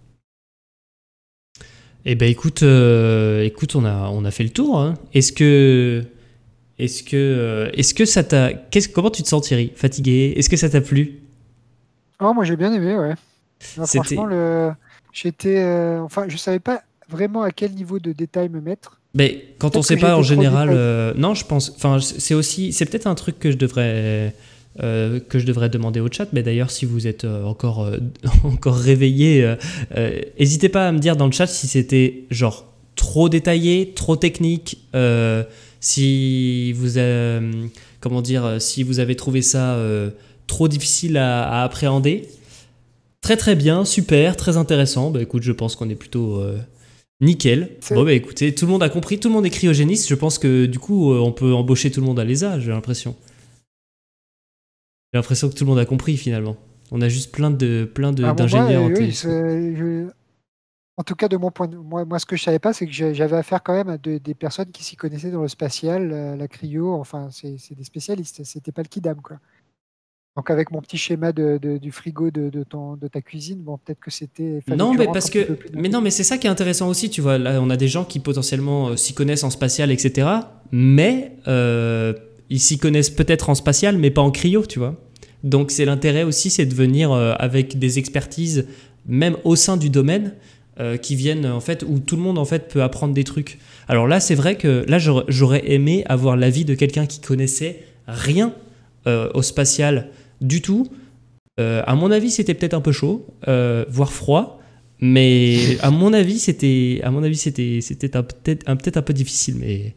Eh ben, écoute, euh, écoute, on a, on a fait le tour, hein. Est-ce que, est-ce que, euh, est-ce que ça t'a, qu'est-ce, comment tu te sens, Thierry? Fatigué? Est-ce que ça t'a plu? Oh, moi, j'ai bien aimé, ouais. Non, franchement, C'était, le... j'étais, euh, enfin, je savais pas vraiment à quel niveau de détail me mettre. mais quand on Peut-être que sait pas en j'étais trop général, détaillé. euh, non, je pense, enfin, c'est aussi, c'est peut-être un truc que je devrais, euh, que je devrais demander au chat. Mais d'ailleurs, si vous êtes euh, encore, euh, encore réveillé, euh, euh, n'hésitez pas à me dire dans le chat si c'était genre trop détaillé, trop technique, euh, si vous, euh, comment dire, si vous avez trouvé ça euh, trop difficile à, à appréhender. Très très bien, super, très intéressant. Bah écoute, je pense qu'on est plutôt euh, nickel. C'est- Bon bah écoutez, tout le monde a compris, tout le monde est cryogéniste. Je pense que du coup, euh, on peut embaucher tout le monde à l'E S A, j'ai l'impression. J'ai l'impression que tout le monde a compris finalement. On a juste plein de plein de Ah, bon, moi, d'ingénieurs en euh, oui, télescope. c'est- je- en tout cas, de mon point de moi, moi, ce que je savais pas, c'est que j'ai- j'avais affaire quand même à de- des personnes qui s'y connaissaient dans le spatial, euh, la cryo, enfin, c'est c'est des spécialistes, c'était pas le kidam, quoi. Donc, avec mon petit schéma de, de- du frigo de, de, ton, de ta cuisine, bon, peut-être que c'était, fallait Non, que je mais rentre parce un petit que peu plus dans mais le non, mais détail. c'est ça qui est intéressant aussi, tu vois. Là, on a des gens qui potentiellement euh, s'y connaissent en spatial, et cetera. Mais euh, ils s'y connaissent peut-être en spatial, mais pas en cryo, tu vois. Donc c'est l'intérêt aussi, c'est de venir euh, avec des expertises, même au sein du domaine, euh, qui viennent en fait où tout le monde en fait peut apprendre des trucs. Alors là, c'est vrai que là, j'aurais j'aurais aimé avoir l'avis de quelqu'un qui connaissait rien euh, au spatial du tout. Euh, à mon avis, c'était peut-être un peu chaud, euh, voire froid, mais à mon avis, c'était, à mon avis, c'était, c'était un- peut-être un, peut-être un peu difficile. Mais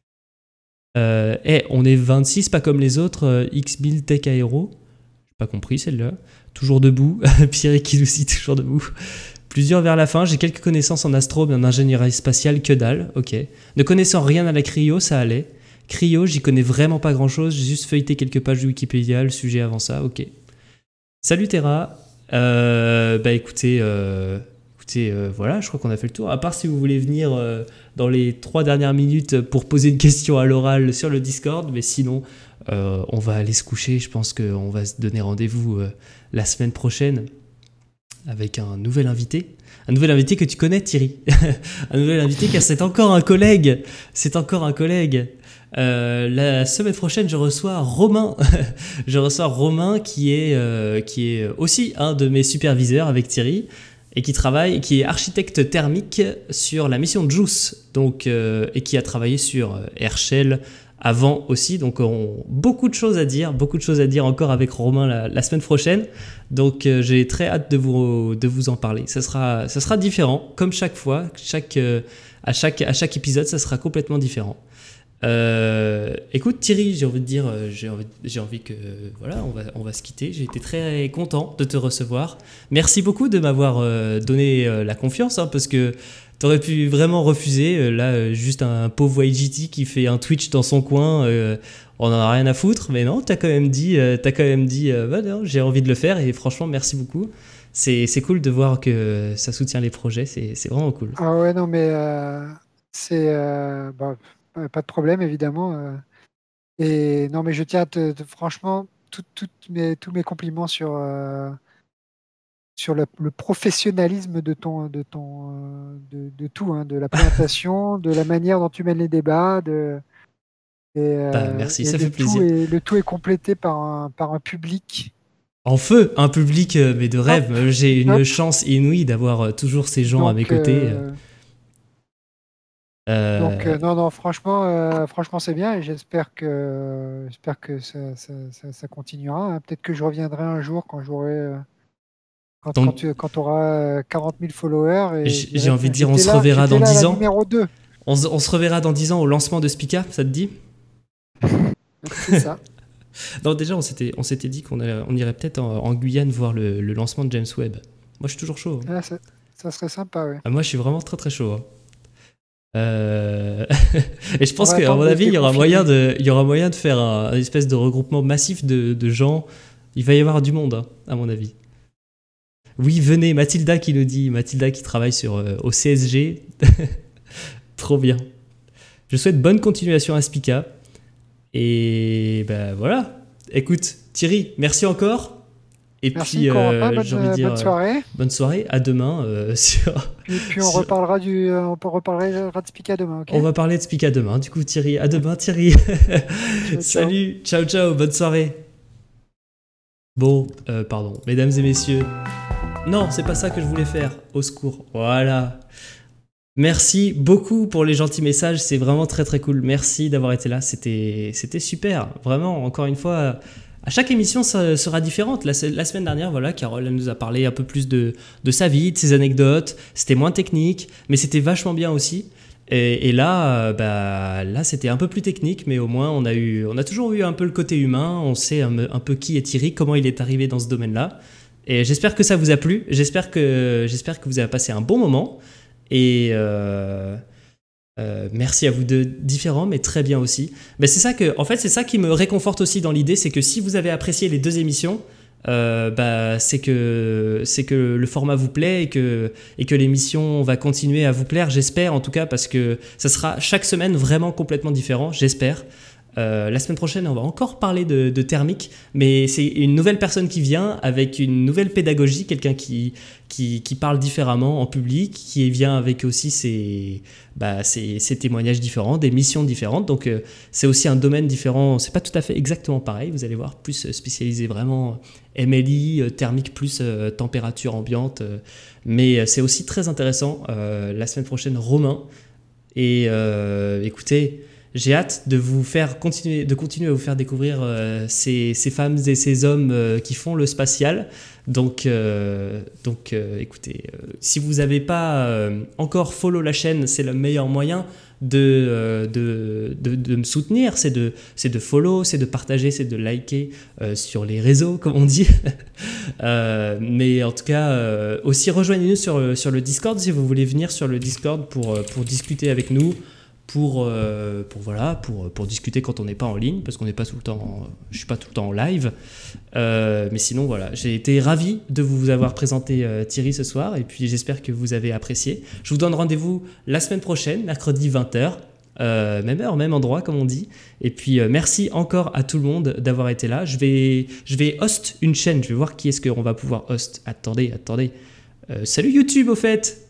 euh, eh, on est vingt-six, pas comme les autres. euh, X mille Tech Aero, j'ai pas compris celle-là. Toujours debout, Pierre Kiloussi, toujours debout. Plusieurs vers la fin. J'ai quelques connaissances en astro, mais en ingénierie spatiale, que dalle. Ok. Ne connaissant rien à la cryo, ça allait. Cryo, j'y connais vraiment pas grand-chose. J'ai juste feuilleté quelques pages de Wikipédia, le sujet avant ça. Ok. Salut Terra. Euh, bah écoutez, euh, écoutez euh, voilà, je crois qu'on a fait le tour. À part si vous voulez venir euh, dans les trois dernières minutes pour poser une question à l'oral sur le Discord, mais sinon, euh, on va aller se coucher. Je pense qu'on va se donner rendez-vous euh, la semaine prochaine avec un nouvel invité. Un nouvel invité que tu connais, Thierry. Un nouvel invité car c'est encore un collègue. C'est encore un collègue. Euh, la semaine prochaine, je reçois Romain. Je reçois Romain qui est, euh, qui est aussi un de mes superviseurs avec Thierry et qui travaille, qui est architecte thermique sur la mission JUICE, donc euh, et qui a travaillé sur euh, Herschel avant aussi. Donc, on, beaucoup de choses à dire, beaucoup de choses à dire encore avec Romain la, la semaine prochaine. Donc, euh, j'ai très hâte de vous, de vous en parler. Ça sera, ça sera différent, comme chaque fois, chaque, euh, à chaque, à chaque épisode, ça sera complètement différent. Euh, écoute Thierry, j'ai envie de dire, euh, j'ai envie, j'ai envie que euh, voilà, on va, on va se quitter. J'ai été très content de te recevoir. Merci beaucoup de m'avoir euh, donné euh, la confiance, hein, parce que t'aurais pu vraiment refuser. Euh, là, euh, juste un pauvre Y G T qui fait un Twitch dans son coin, euh, on en a rien à foutre. Mais non, t'as quand même dit, euh, t'as quand même dit, euh, bah non, j'ai envie de le faire. Et franchement, merci beaucoup. C'est, c'est cool de voir que ça soutient les projets. C'est, c'est vraiment cool. Ah ouais, non, mais euh, c'est euh, bah, pas pas de problème, évidemment. euh. Et non, mais je tiens à te, te- franchement, tout- toutes mes, tous mes compliments sur, euh, sur le, le professionnalisme de ton, de ton, euh, de, de tout, hein, de la présentation, de la manière dont tu mènes les débats, de, et, Bah, euh, merci, et ça le fait tout plaisir. est, le tout est complété par un, par un public En feu, un public euh, mais de top, rêve. Euh, J'ai une top. chance inouïe d'avoir euh, toujours ces gens à mes Donc, côtés. euh, donc Euh, euh, non, non, franchement, euh, franchement, c'est bien et j'espère que, j'espère que ça, ça, ça- ça continuera, hein. Peut-être que je reviendrai un jour quand j'aurai, euh, quand, quand donc, tu quand auras quarante mille followers et je j- j'ai dirai, envie tiens, de dire, on j'étais se là, reverra j'étais dans là à la dix ans. numéro deux. On, se- on se reverra dans dix ans au lancement de Spica, ça te dit? C'est ça. Non, déjà, on s'était, on s'était dit qu'on allait- on irait peut-être en, en Guyane voir le, le lancement de James Webb. Moi, je suis toujours chaud, hein. Ah, ça, ça serait sympa, ouais. Ah, moi, je suis vraiment très très chaud, hein. Euh, Et je On pense va qu'à mon attendre d'être avis, il y aura moyen déconfiné. de, il y aura moyen de faire un, un espèce de regroupement massif de, de gens. Il va y avoir du monde, hein, à mon avis. Oui, venez, Mathilda qui nous dit, Mathilda qui travaille sur, euh, au C S G. Trop bien. Je souhaite bonne continuation à Spica. Et ben voilà. Écoute, Thierry, merci encore. Et Merci puis, Corentin, euh, bonne, j'ai envie de dire bonne euh, soirée. bonne soirée. À demain. euh, sur, Puis, puis on sur- reparlera du, euh, on peut reparler de Spica demain, ok? On va parler de Spica demain. Du coup, Thierry, à demain, Thierry. Ciao, ciao. Salut, ciao, ciao, bonne soirée. Bon, euh, pardon, mesdames et messieurs. Non, c'est pas ça que je voulais faire. Au secours. Voilà. Merci beaucoup pour les gentils messages, c'est vraiment très très cool. Merci d'avoir été là, c'était c'était super. Vraiment, encore une fois, à chaque émission ça sera différente. La, la semaine dernière, voilà, Carole elle nous a parlé un peu plus de, de sa vie, de ses anecdotes. C'était moins technique, mais c'était vachement bien aussi. Et, et là, euh, bah, là c'était un peu plus technique, mais au moins on a, eu, on a toujours eu un peu le côté humain. On sait un, un peu qui est Thierry, comment il est arrivé dans ce domaine-là. Et j'espère que ça vous a plu. J'espère que, j'espère que vous avez passé un bon moment. Et, euh, Euh, merci à vous deux, différents, mais très bien aussi. Mais c'est ça que, en fait, c'est ça qui me réconforte aussi dans l'idée, c'est que si vous avez apprécié les deux émissions, euh, bah, c'est que c'est que le format vous plaît et que et que l'émission va continuer à vous plaire. J'espère en tout cas parce que ça sera chaque semaine vraiment complètement différent. J'espère. Euh, la semaine prochaine, on va encore parler de, de thermique, mais c'est une nouvelle personne qui vient avec une nouvelle pédagogie, quelqu'un qui, qui, qui parle différemment en public, qui vient avec aussi ses, bah, ses, ses témoignages différents, des missions différentes. Donc, euh, c'est aussi un domaine différent. C'est pas tout à fait exactement pareil. Vous allez voir, plus spécialisé vraiment M L I, euh, thermique plus euh, température ambiante. Euh, mais c'est aussi très intéressant. Euh, la semaine prochaine, Romain. Et euh, écoutez. J'ai hâte de vous faire continuer, de continuer à vous faire découvrir euh, ces, ces femmes et ces hommes euh, qui font le spatial. Donc, euh, donc euh, écoutez, euh, si vous n'avez pas euh, encore follow la chaîne, c'est le meilleur moyen de, euh, de, de, de me soutenir. C'est de, c'est de follow, c'est de partager, c'est de liker euh, sur les réseaux, comme on dit. euh, mais en tout cas, euh, aussi rejoignez-nous sur, sur le Discord si vous voulez venir sur le Discord pour, pour discuter avec nous. Pour, euh, pour, voilà, pour, pour discuter quand on n'est pas en ligne, parce qu'on n'est pas tout le temps, je ne suis pas tout le temps en live. Euh, mais sinon, voilà, j'ai été ravi de vous avoir présenté euh, Thierry ce soir, et puis j'espère que vous avez apprécié. Je vous donne rendez-vous la semaine prochaine, mercredi vingt heures, euh, même heure, même endroit, comme on dit. Et puis, euh, merci encore à tout le monde d'avoir été là. Je vais, je vais host une chaîne, je vais voir qui est-ce qu'on va pouvoir host. Attendez, attendez. Euh, salut YouTube, au fait!